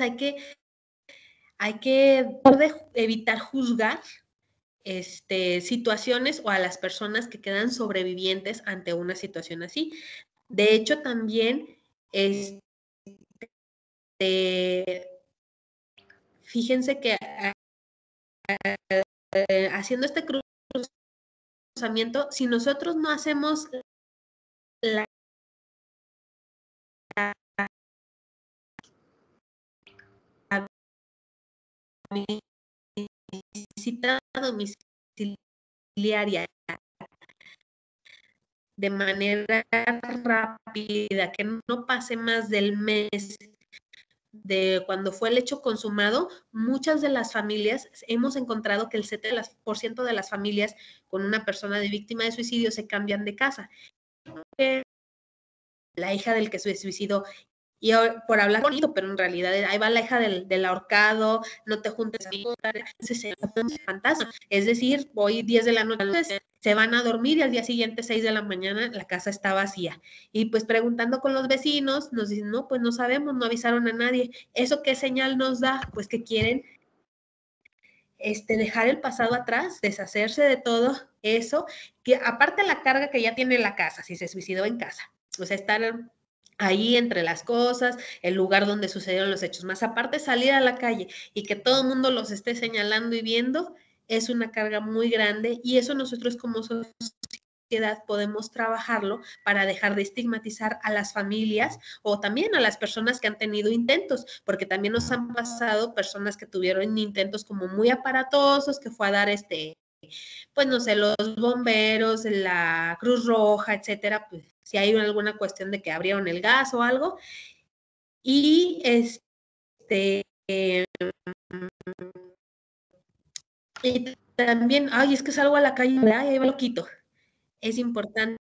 hay que evitar juzgar situaciones o a las personas que quedan sobrevivientes ante una situación así. De hecho, también, fíjense que haciendo este cruzamiento, si nosotros no hacemos la visita domiciliaria de manera rápida, que no pase más del mes de cuando fue el hecho consumado, muchas de las familias, hemos encontrado que el 70% de las familias con una persona de víctima de suicidio se cambian de casa. La hija del que se suicidó, y por hablar bonito, pero en realidad ahí va la hija del ahorcado, no te juntes amigos, se fantasma. Es decir, hoy 10 de la noche se van a dormir y al día siguiente 6 de la mañana la casa está vacía. Y pues preguntando con los vecinos, nos dicen, no, pues no sabemos, no avisaron a nadie. ¿Eso qué señal nos da? Pues que quieren dejar el pasado atrás, deshacerse de todo eso, que aparte la carga que ya tiene la casa, si se suicidó en casa, o sea, estar ahí entre las cosas, el lugar donde sucedieron los hechos, más aparte salir a la calle y que todo el mundo los esté señalando y viendo, es una carga muy grande y eso nosotros como sociedad podemos trabajarlo para dejar de estigmatizar a las familias o también a las personas que han tenido intentos, porque también nos han pasado personas que tuvieron intentos como muy aparatosos, que fue a dar pues no sé, los bomberos, la Cruz Roja, etcétera, pues si hay alguna cuestión de que abrieron el gas o algo. Y y también, ay, es que salgo a la calle, ay, ahí va loquito. Es importante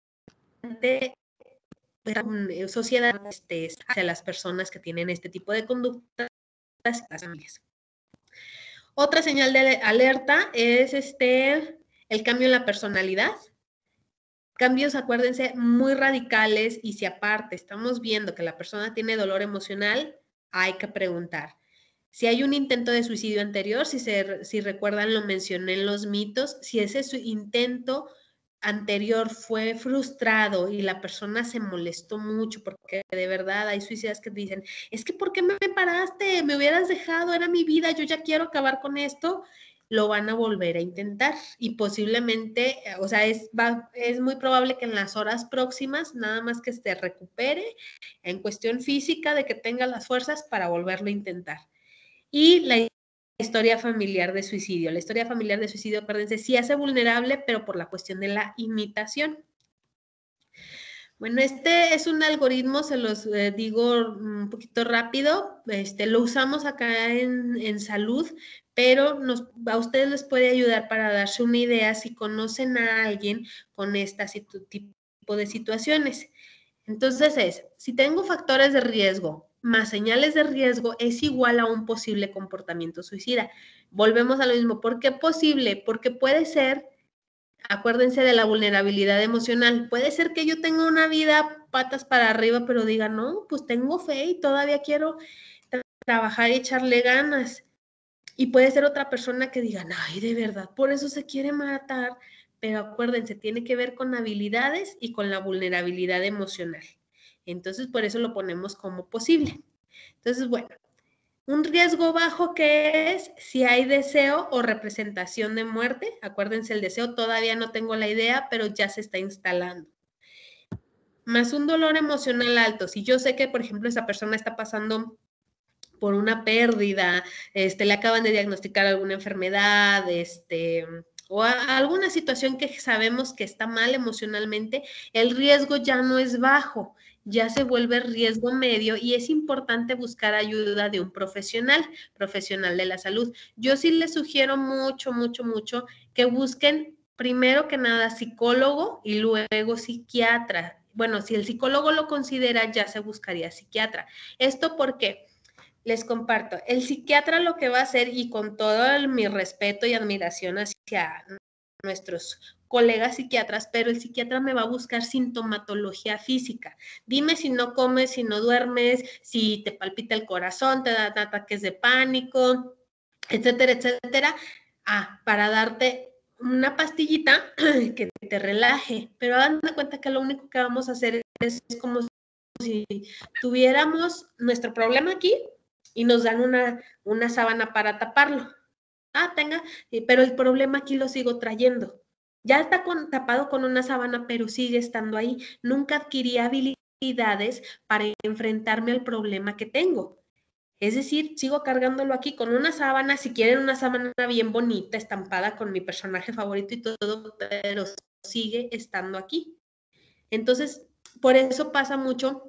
sociedad hacia las personas que tienen este tipo de conductas y las familias. Otra señal de alerta es el cambio en la personalidad. Cambios, acuérdense, muy radicales y si aparte estamos viendo que la persona tiene dolor emocional, hay que preguntar. Si hay un intento de suicidio anterior, si recuerdan, lo mencioné en los mitos, si ese intento anterior fue frustrado y la persona se molestó mucho, porque de verdad hay suicidas que dicen, es que ¿por qué me paraste? Me hubieras dejado, era mi vida, yo ya quiero acabar con esto, lo van a volver a intentar y posiblemente, o sea, es muy probable que en las horas próximas nada más que se recupere en cuestión física de que tenga las fuerzas para volverlo a intentar. Y la historia familiar de suicidio. La historia familiar de suicidio, acuérdense, sí hace vulnerable, pero por la cuestión de la imitación. Bueno, este es un algoritmo, se los digo un poquito rápido, lo usamos acá en salud, pero a ustedes les puede ayudar para darse una idea si conocen a alguien con este tipo de situaciones. Entonces si tengo factores de riesgo más señales de riesgo, es igual a un posible comportamiento suicida. Volvemos a lo mismo. ¿Por qué posible? Porque puede ser, acuérdense de la vulnerabilidad emocional, puede ser que yo tenga una vida patas para arriba, pero diga, no, pues tengo fe y todavía quiero trabajar y echarle ganas. Y puede ser otra persona que diga, ay, de verdad, por eso se quiere matar. Pero acuérdense, tiene que ver con habilidades y con la vulnerabilidad emocional. Entonces, por eso lo ponemos como posible. Entonces, bueno, Un riesgo bajo que es si hay deseo o representación de muerte. Acuérdense, el deseo todavía no tengo la idea, pero ya se está instalando. Más un dolor emocional alto. Si yo sé que, por ejemplo, esa persona está pasando por una pérdida, le acaban de diagnosticar alguna enfermedad, o alguna situación que sabemos que está mal emocionalmente, el riesgo ya no es bajo, ya se vuelve riesgo medio y es importante buscar ayuda de un profesional de la salud. Yo sí les sugiero mucho, mucho, mucho que busquen primero que nada psicólogo y luego psiquiatra. Bueno, si el psicólogo lo considera, ya se buscaría psiquiatra. ¿Esto por qué? Les comparto, el psiquiatra lo que va a hacer, y con todo mi respeto y admiración hacia nuestros colegas psiquiatras, pero el psiquiatra me va a buscar sintomatología física. Dime si no comes, si no duermes, si te palpita el corazón, te dan ataques de pánico, etcétera, etcétera. Para darte una pastillita que te relaje, pero hagan de cuenta que lo único que vamos a hacer es como si tuviéramos nuestro problema aquí y nos dan una sábana para taparlo. Tenga, pero el problema aquí lo sigo trayendo. Ya está tapado con una sábana, pero sigue estando ahí. Nunca adquirí habilidades para enfrentarme al problema que tengo. Es decir, sigo cargándolo aquí con una sábana, si quieren una sábana bien bonita, estampada con mi personaje favorito y todo, pero sigue estando aquí. Entonces, por eso pasa mucho,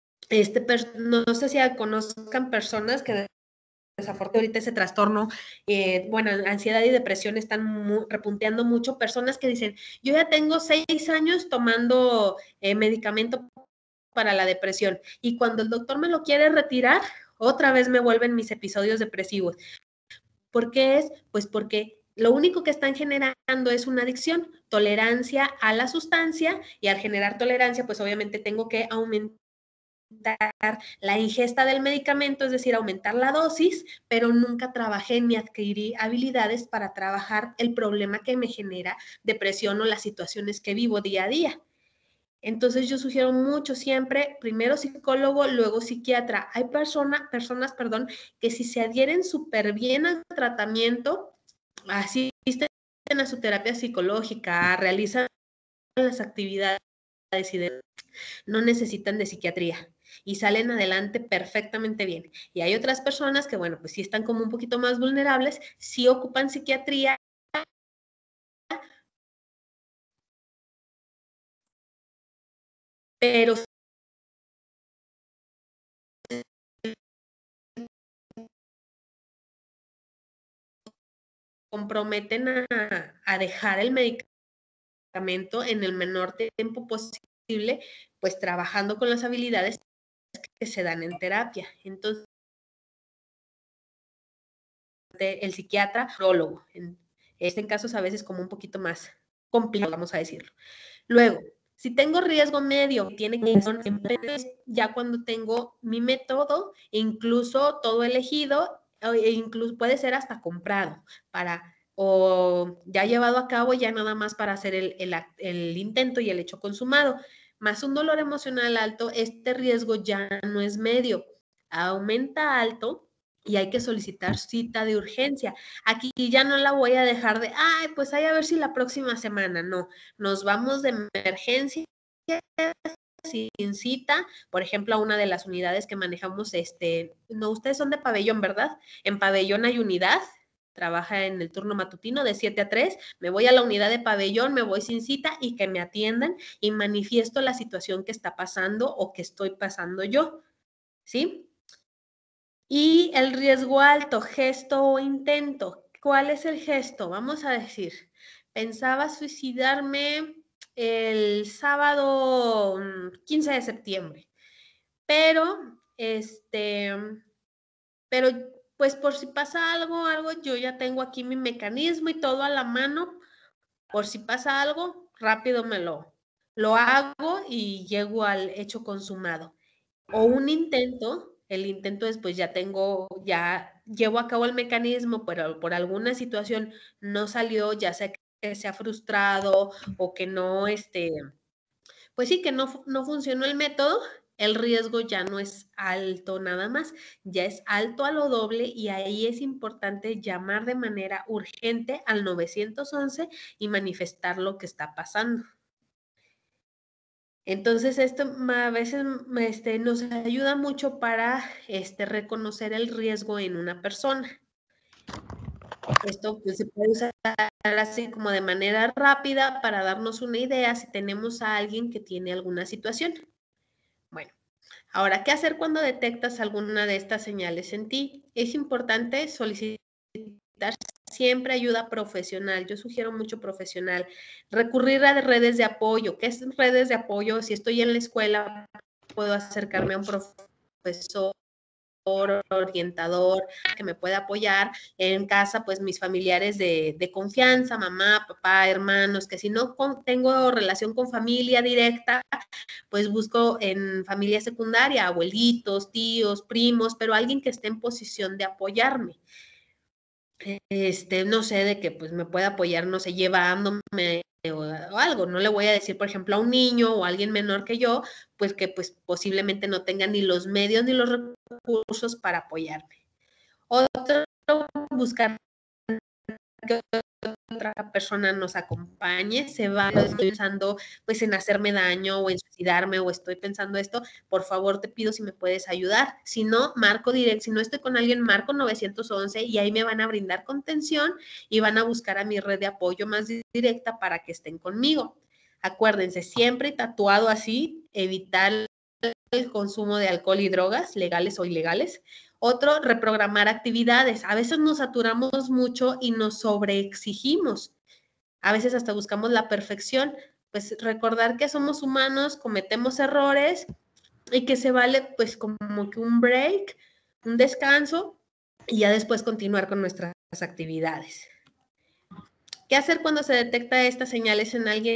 no sé si conozcan personas que desafortunadamente ahorita ese trastorno, ansiedad y depresión están repunteando mucho, personas que dicen, yo ya tengo 6 años tomando medicamento para la depresión y cuando el doctor me lo quiere retirar, otra vez me vuelven mis episodios depresivos. ¿Por qué es? Pues porque lo único que están generando es una adicción, tolerancia a la sustancia, y al generar tolerancia, pues obviamente tengo que aumentar la ingesta del medicamento, es decir, aumentar la dosis, pero nunca trabajé ni adquirí habilidades para trabajar el problema que me genera depresión o las situaciones que vivo día a día. Entonces yo sugiero mucho siempre, primero psicólogo, luego psiquiatra. Hay personas, que si se adhieren súper bien al tratamiento, asisten a su terapia psicológica, realizan las actividades y no necesitan de psiquiatría y salen adelante perfectamente bien. Y hay otras personas que, bueno, pues sí están como un poquito más vulnerables, sí ocupan psiquiatría, pero comprometen a dejar el medicamento en el menor tiempo posible, pues trabajando con las habilidades que se dan en terapia. Entonces, el psiquiatra, prólogo, en casos a veces como un poquito más complicado, vamos a decirlo. Luego, si tengo riesgo medio, tiene que ser ya cuando tengo mi método, incluso todo elegido, e incluso puede ser hasta comprado o ya llevado a cabo ya nada más para hacer el intento y el hecho consumado. Más un dolor emocional alto, este riesgo ya no es medio, aumenta alto y hay que solicitar cita de urgencia. Aquí ya no la voy a dejar pues ahí a ver si la próxima semana, no, nos vamos de emergencia sin cita, por ejemplo, a una de las unidades que manejamos, no, ustedes son de Pabellón, ¿verdad? En Pabellón hay unidad, trabaja en el turno matutino de 7 a 3, me voy a la unidad de Pabellón, me voy sin cita y que me atiendan y manifiesto la situación que está pasando o que estoy pasando yo, ¿sí? Y el riesgo alto, gesto o intento. ¿Cuál es el gesto? Vamos a decir, pensaba suicidarme el sábado 15 de septiembre, pero pero pues por si pasa algo, yo ya tengo aquí mi mecanismo y todo a la mano, por si pasa algo, rápido lo hago y llego al hecho consumado. O un intento, el intento es pues ya llevo a cabo el mecanismo, pero por alguna situación no salió, ya sea que se ha frustrado o que no, pues sí, que no funcionó el método el riesgo ya no es alto nada más, ya es alto a lo doble y ahí es importante llamar de manera urgente al 911 y manifestar lo que está pasando. Entonces, esto a veces nos ayuda mucho para reconocer el riesgo en una persona. Esto pues, se puede usar así como de manera rápida para darnos una idea si tenemos a alguien que tiene alguna situación. Bueno, ahora, ¿qué hacer cuando detectas alguna de estas señales en ti? Es importante solicitar siempre ayuda profesional. Yo sugiero mucho profesional. Recurrir a redes de apoyo. ¿Qué es redes de apoyo? Si estoy en la escuela, puedo acercarme a un profesor, orientador que me pueda apoyar. En casa, pues mis familiares de confianza, mamá, papá, hermanos, que si no tengo relación con familia directa, pues busco en familia secundaria, abuelitos, tíos, primos, pero alguien que esté en posición de apoyarme. No sé, de que pues me pueda apoyar, no sé, llevándome o algo. No le voy a decir, por ejemplo, a un niño o a alguien menor que yo, pues que pues posiblemente no tenga ni los medios ni los recursos para apoyarme. Otro, buscar que otra persona nos acompañe, se va pensando pues en hacerme daño o en suicidarme o estoy pensando esto, por favor te pido si me puedes ayudar. Si no, marco directo, si no estoy con alguien, marco 911 y ahí me van a brindar contención y van a buscar a mi red de apoyo más directa para que estén conmigo. Acuérdense, siempre tatuado así, evitar el consumo de alcohol y drogas, legales o ilegales. Otro, reprogramar actividades. A veces nos saturamos mucho y nos sobreexigimos. A veces hasta buscamos la perfección. Pues recordar que somos humanos, cometemos errores y que se vale pues como que un break, un descanso y ya después continuar con nuestras actividades. ¿Qué hacer cuando se detecta estas señales en alguien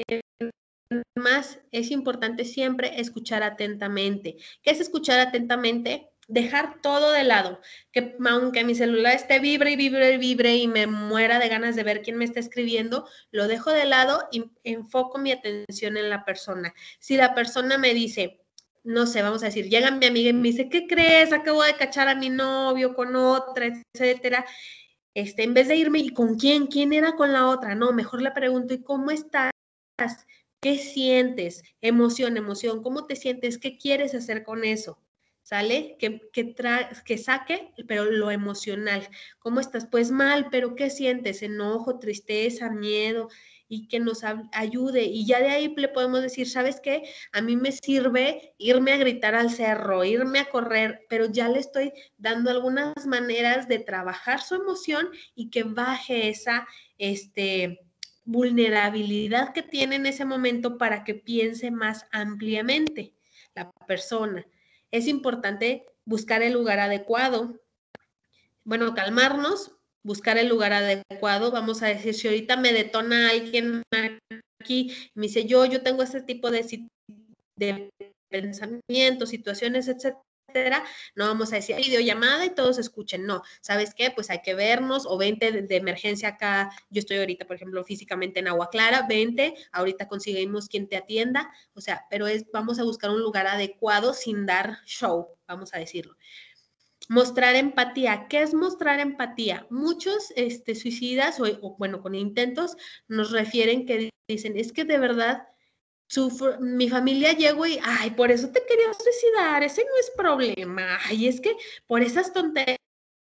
más? Es importante siempre escuchar atentamente. ¿Qué es escuchar atentamente? Dejar todo de lado, que aunque mi celular esté vibre y vibre y vibre y me muera de ganas de ver quién me está escribiendo, lo dejo de lado y enfoco mi atención en la persona. Si la persona me dice, no sé, vamos a decir, llega mi amiga y me dice, ¿qué crees? Acabo de cachar a mi novio con otra, etcétera. En vez de irme, ¿y con quién? ¿Quién era con la otra? No, mejor le pregunto, ¿y cómo estás? ¿Qué sientes? Emoción, ¿cómo te sientes? ¿Qué quieres hacer con eso? ¿Sale? Que saque, pero lo emocional. ¿Cómo estás? Pues mal, pero ¿qué sientes? Enojo, tristeza, miedo, y que nos ayude. Y ya de ahí le podemos decir, ¿sabes qué? A mí me sirve irme a gritar al cerro, irme a correr, pero ya le estoy dando algunas maneras de trabajar su emoción y que baje esa, vulnerabilidad que tiene en ese momento para que piense más ampliamente la persona. Es importante buscar el lugar adecuado. Bueno, calmarnos, buscar el lugar adecuado. Vamos a decir, si ahorita me detona alguien aquí, me dice, yo tengo este tipo de pensamientos, situaciones, etcétera, no vamos a decir videollamada y todos escuchen, no, ¿sabes qué? Pues hay que vernos o vente de emergencia acá, yo estoy ahorita, por ejemplo, físicamente en Agua Clara, vente, ahorita conseguimos quien te atienda, o sea, pero vamos a buscar un lugar adecuado sin dar show, vamos a decirlo. Mostrar empatía. ¿Qué es mostrar empatía? Muchos suicidas o bueno, con intentos nos refieren que dicen, es que de verdad mi familia llegó y, ay, por eso te quería suicidar, ese no es problema, ay, es que por esas tonterías,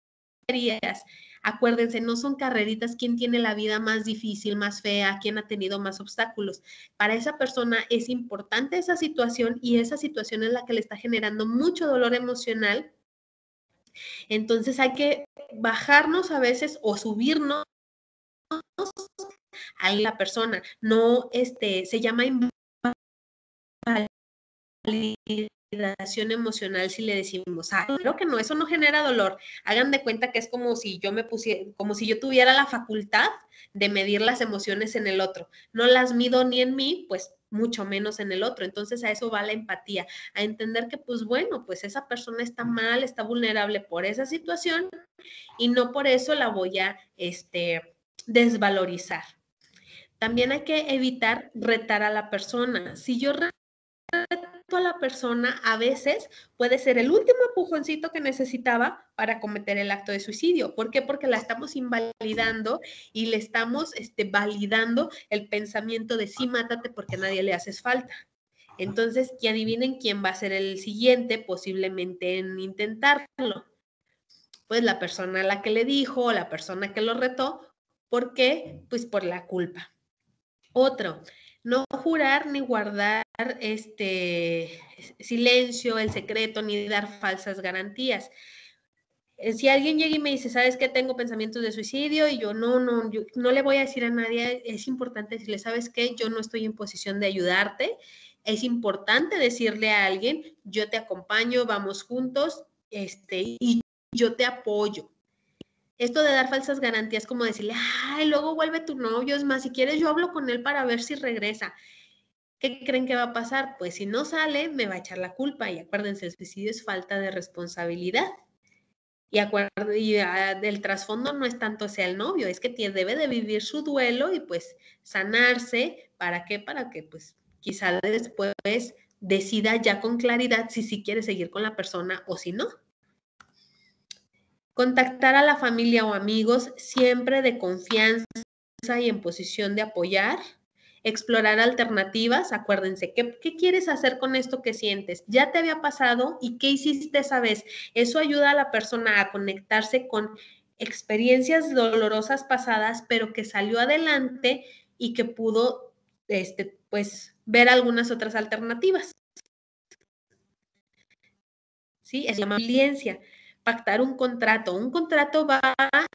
acuérdense, no son carreritas, quién tiene la vida más difícil, más fea, quién ha tenido más obstáculos. Para esa persona es importante esa situación y esa situación es la que le está generando mucho dolor emocional. Entonces hay que bajarnos a veces o subirnos a la persona, no, se llama validación emocional si le decimos, creo que no, eso no genera dolor. Hagan de cuenta que es como si yo como si yo tuviera la facultad de medir las emociones en el otro. No las mido ni en mí, pues mucho menos en el otro. Entonces a eso va la empatía, a entender que pues bueno, pues esa persona está mal, está vulnerable por esa situación y no por eso la voy a desvalorizar. También hay que evitar retar a la persona. Si yo reto a la la persona a veces puede ser el último empujoncito que necesitaba para cometer el acto de suicidio. ¿Por qué? Porque la estamos invalidando y le estamos validando el pensamiento de sí, mátate porque a nadie le haces falta. Entonces, que adivinen quién va a ser el siguiente posiblemente en intentarlo. Pues la persona a la que le dijo, la persona que lo retó. ¿Por qué? Pues por la culpa. Otro, no jurar ni guardar silencio, el secreto, ni dar falsas garantías. Si alguien llega y me dice, ¿sabes qué? Tengo pensamientos de suicidio y yo no le voy a decir a nadie, es importante decirle, ¿sabes qué? Yo no estoy en posición de ayudarte. Es importante decirle a alguien, yo te acompaño, vamos juntos, y yo te apoyo. Esto de dar falsas garantías, como decirle, ay, luego vuelve tu novio, es más, si quieres yo hablo con él para ver si regresa. ¿Qué creen que va a pasar? Pues si no sale, me va a echar la culpa. Y acuérdense, el suicidio es falta de responsabilidad. Y el trasfondo no es tanto sea el novio, es que debe de vivir su duelo y pues sanarse. ¿Para qué? Para que pues quizá después decida ya con claridad si sí quiere seguir con la persona o si no. Contactar a la familia o amigos siempre de confianza y en posición de apoyar. Explorar alternativas, acuérdense, ¿qué quieres hacer con esto que sientes? ¿Ya te había pasado y qué hiciste esa vez? Eso ayuda a la persona a conectarse con experiencias dolorosas pasadas, pero que salió adelante y que pudo, pues, ver algunas otras alternativas. ¿Sí? Es llama resiliencia. Pactar un contrato. Un contrato va,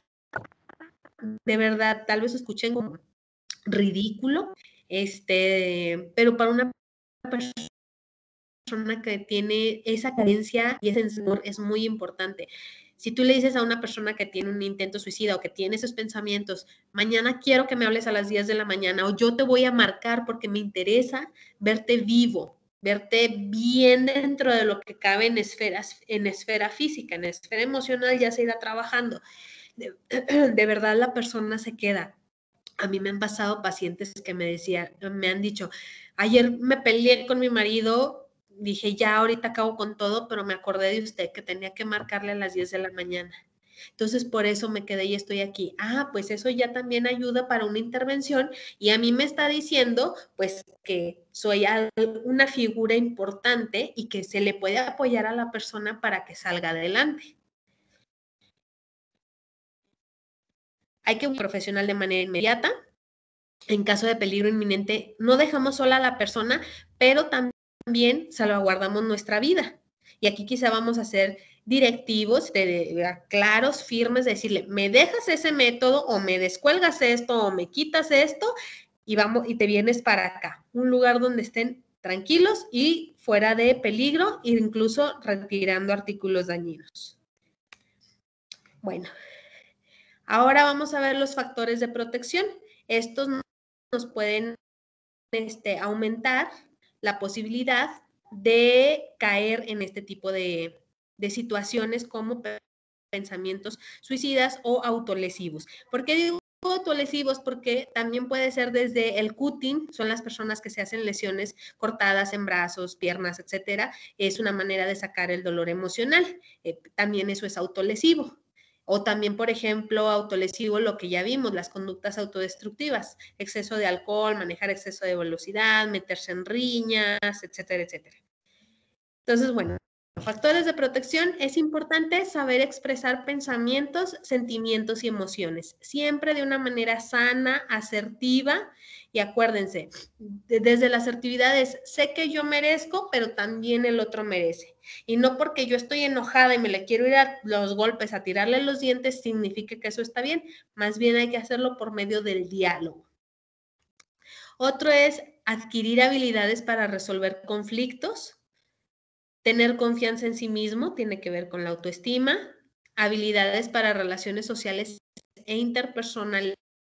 de verdad, tal vez escuchen como ridículo, pero para una persona que tiene esa carencia y ese amor es muy importante. Si tú le dices a una persona que tiene un intento suicida o que tiene esos pensamientos, mañana quiero que me hables a las 10 de la mañana o yo te voy a marcar porque me interesa verte vivo, verte bien dentro de lo que cabe en esfera física, en esfera emocional ya se irá trabajando. De verdad la persona se queda. A mí me han pasado pacientes que me han dicho, ayer me peleé con mi marido, dije, ya ahorita acabo con todo, pero me acordé de usted que tenía que marcarle a las 10 de la mañana. Entonces, por eso me quedé y estoy aquí. Ah, pues eso ya también ayuda para una intervención y a mí me está diciendo, pues, que soy una figura importante y que se le puede apoyar a la persona para que salga adelante. Hay que un profesional de manera inmediata. En caso de peligro inminente, no dejamos sola a la persona, pero también salvaguardamos nuestra vida. Y aquí quizá vamos a ser directivos, claros, firmes, de decirle, me dejas ese método o me descuelgas esto o me quitas esto y te vienes para acá, un lugar donde estén tranquilos y fuera de peligro, e incluso retirando artículos dañinos. Bueno, ahora vamos a ver los factores de protección. Estos nos pueden aumentar la posibilidad de caer en este tipo de situaciones como pensamientos suicidas o autolesivos. ¿Por qué digo autolesivos? Porque también puede ser desde el cutting, son las personas que se hacen lesiones cortadas en brazos, piernas, etcétera. Es una manera de sacar el dolor emocional. También eso es autolesivo. O también, por ejemplo, autolesivo, lo que ya vimos, las conductas autodestructivas, exceso de alcohol, manejar exceso de velocidad, meterse en riñas, etcétera, etcétera. Entonces, bueno, factores de protección, es importante saber expresar pensamientos, sentimientos y emociones, siempre de una manera sana, asertiva, y acuérdense, desde la asertividad es, sé que yo merezco, pero también el otro merece. Y no porque yo estoy enojada y me le quiero ir a los golpes, a tirarle los dientes, significa que eso está bien. Más bien hay que hacerlo por medio del diálogo. Otro es adquirir habilidades para resolver conflictos. Tener confianza en sí mismo tiene que ver con la autoestima. Habilidades para relaciones sociales e interpersonales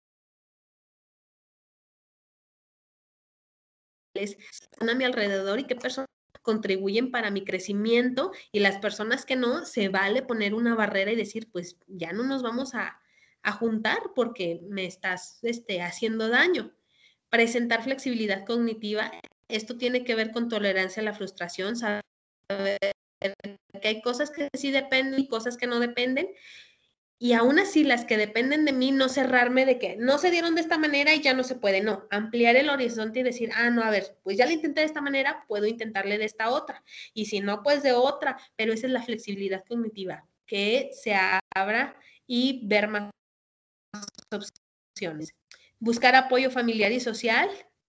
a mi alrededor y qué personas contribuyen para mi crecimiento y las personas que no, se vale poner una barrera y decir, pues ya no nos vamos a juntar porque me estás haciendo daño. Presentar flexibilidad cognitiva Esto tiene que ver con tolerancia a la frustración, saber que hay cosas que sí dependen y cosas que no dependen. Y aún así, las que dependen de mí, no cerrarme de que no se dieron de esta manera y ya no se puede. No, ampliar el horizonte y decir, no, a ver, pues ya le intenté de esta manera, puedo intentarle de esta otra. Y si no, pues de otra. Pero esa es la flexibilidad cognitiva, que se abra y ver más opciones. Buscar apoyo familiar y social,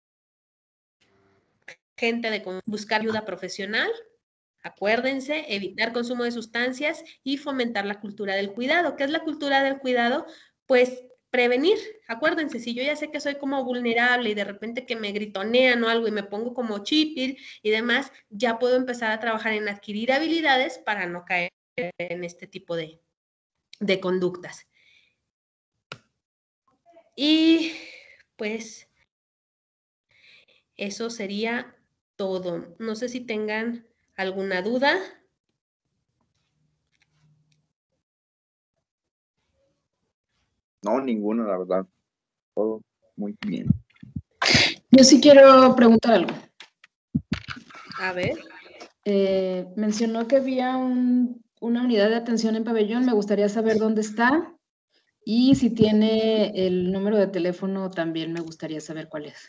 buscar ayuda profesional. Acuérdense, evitar consumo de sustancias y fomentar la cultura del cuidado. ¿Qué es la cultura del cuidado? Pues prevenir. Acuérdense, si yo ya sé que soy como vulnerable y de repente que me gritonean o algo y me pongo como chipil y demás, ya puedo empezar a trabajar en adquirir habilidades para no caer en este tipo de conductas. Y pues eso sería todo. No sé si tengan alguna duda. No, ninguna, la verdad. Todo muy bien. Yo sí quiero preguntar algo. A ver. Mencionó que había una unidad de atención en Pabellón. Me gustaría saber dónde está y si tiene el número de teléfono también me gustaría saber cuál es.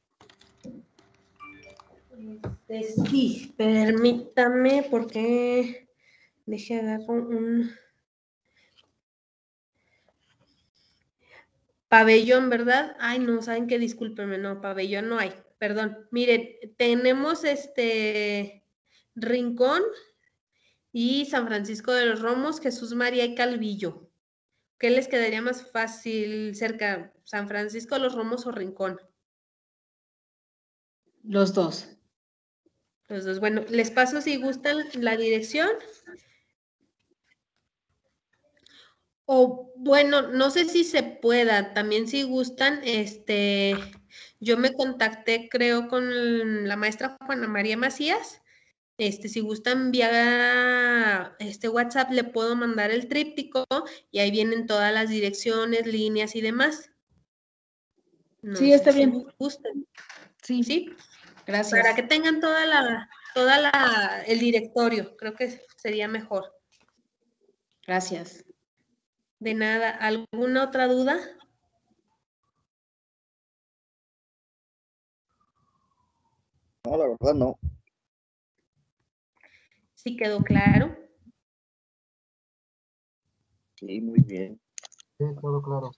Sí, permítame porque dejé agarrar un pabellón, ¿verdad? Ay, no, saben que discúlpenme, no, pabellón no hay, perdón. Miren, tenemos Rincón y San Francisco de los Romos, Jesús María y Calvillo. ¿Qué les quedaría más fácil cerca, San Francisco de los Romos o Rincón? Los dos. Los dos. Bueno, les paso si gustan la dirección. O bueno, no sé si se pueda, también si gustan, yo me contacté creo con la maestra Juana María Macías, si gustan vía WhatsApp le puedo mandar el tríptico y ahí vienen todas las direcciones, líneas y demás. No Sí, sé está si bien. gustan, Sí, ¿sí? gracias. Para que tengan el directorio, creo que sería mejor. Gracias. De nada, ¿alguna otra duda? No, la verdad no. ¿Sí quedó claro? Sí, muy bien. Sí, todo claro.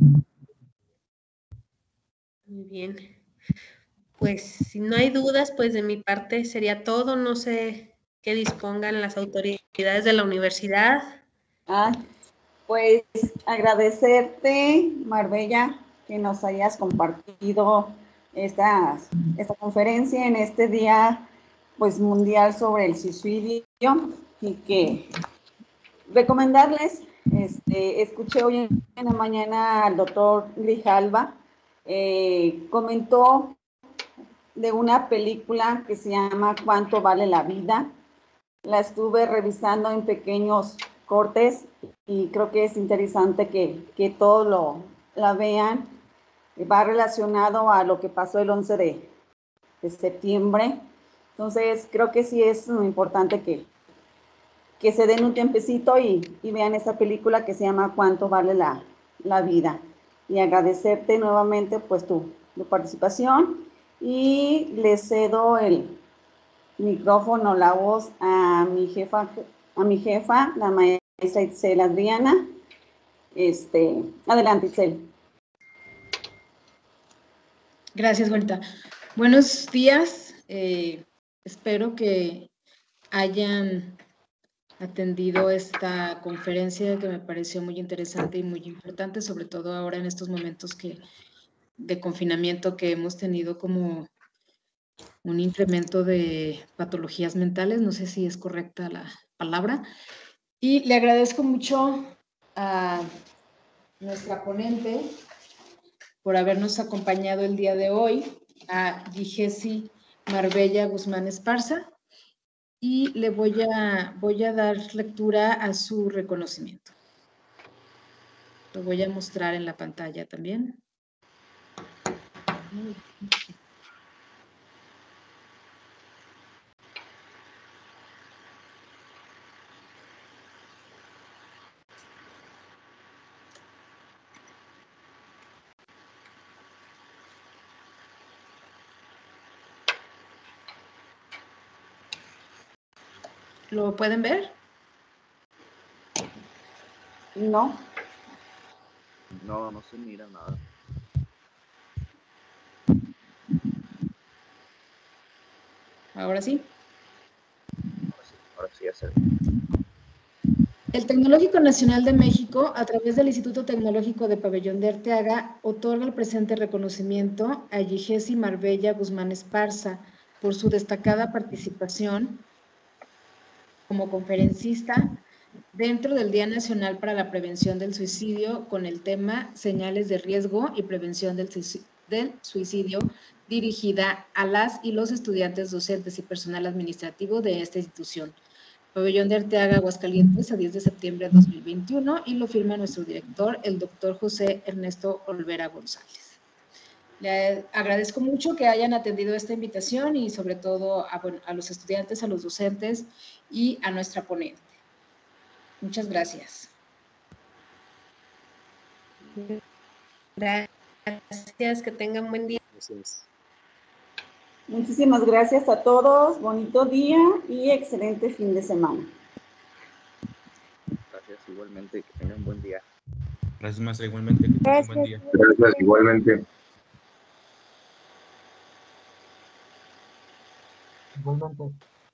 Muy bien. Pues si no hay dudas, pues de mi parte sería todo. No sé qué dispongan las autoridades de la universidad. Pues agradecerte, Marbella, que nos hayas compartido esta conferencia en este día pues mundial sobre el suicidio y que recomendarles, escuché hoy en la mañana al doctor Grijalva, comentó de una película que se llama ¿Cuánto vale la vida? La estuve revisando en pequeños cortes y creo que es interesante que todos la vean. Va relacionado a lo que pasó el 11 de septiembre. Entonces, creo que sí es muy importante que se den un tiempecito y vean esa película que se llama ¿Cuánto vale la vida? Y agradecerte nuevamente pues tu participación y le cedo el micrófono, la voz a mi jefa, la maestra Itzel Adriana. Adelante, Itzel. Gracias, Juanita. Buenos días. Espero que hayan atendido esta conferencia que me pareció muy interesante y muy importante, sobre todo ahora en estos momentos de confinamiento que hemos tenido como un incremento de patologías mentales, no sé si es correcta la palabra. Y le agradezco mucho a nuestra ponente por habernos acompañado el día de hoy, a Gigesi Marbella Guzmán Esparza, y le voy a dar lectura a su reconocimiento. Lo voy a mostrar en la pantalla también. ¿Lo pueden ver? No. No, no se mira nada. Ahora sí. Ahora sí ya se ve. El Tecnológico Nacional de México, a través del Instituto Tecnológico de Pabellón de Arteaga, otorga el presente reconocimiento a Yigesi Marbella Guzmán Esparza por su destacada participación como conferencista dentro del Día Nacional para la Prevención del Suicidio con el tema Señales de Riesgo y Prevención del Suicidio, dirigida a las y los estudiantes docentes y personal administrativo de esta institución. Pabellón de Arteaga, Aguascalientes, a 10 de septiembre de 2021, y lo firma nuestro director, el doctor José Ernesto Olvera González. Le agradezco mucho que hayan atendido esta invitación y sobre todo a los estudiantes, a los docentes y a nuestra ponente. Muchas gracias. Gracias, que tengan buen día. Gracias. Muchísimas gracias a todos. Bonito día y excelente fin de semana. Gracias igualmente. Que tengan buen día. Gracias, maestra, igualmente. Que tengan buen día. Gracias, igualmente. Igualmente.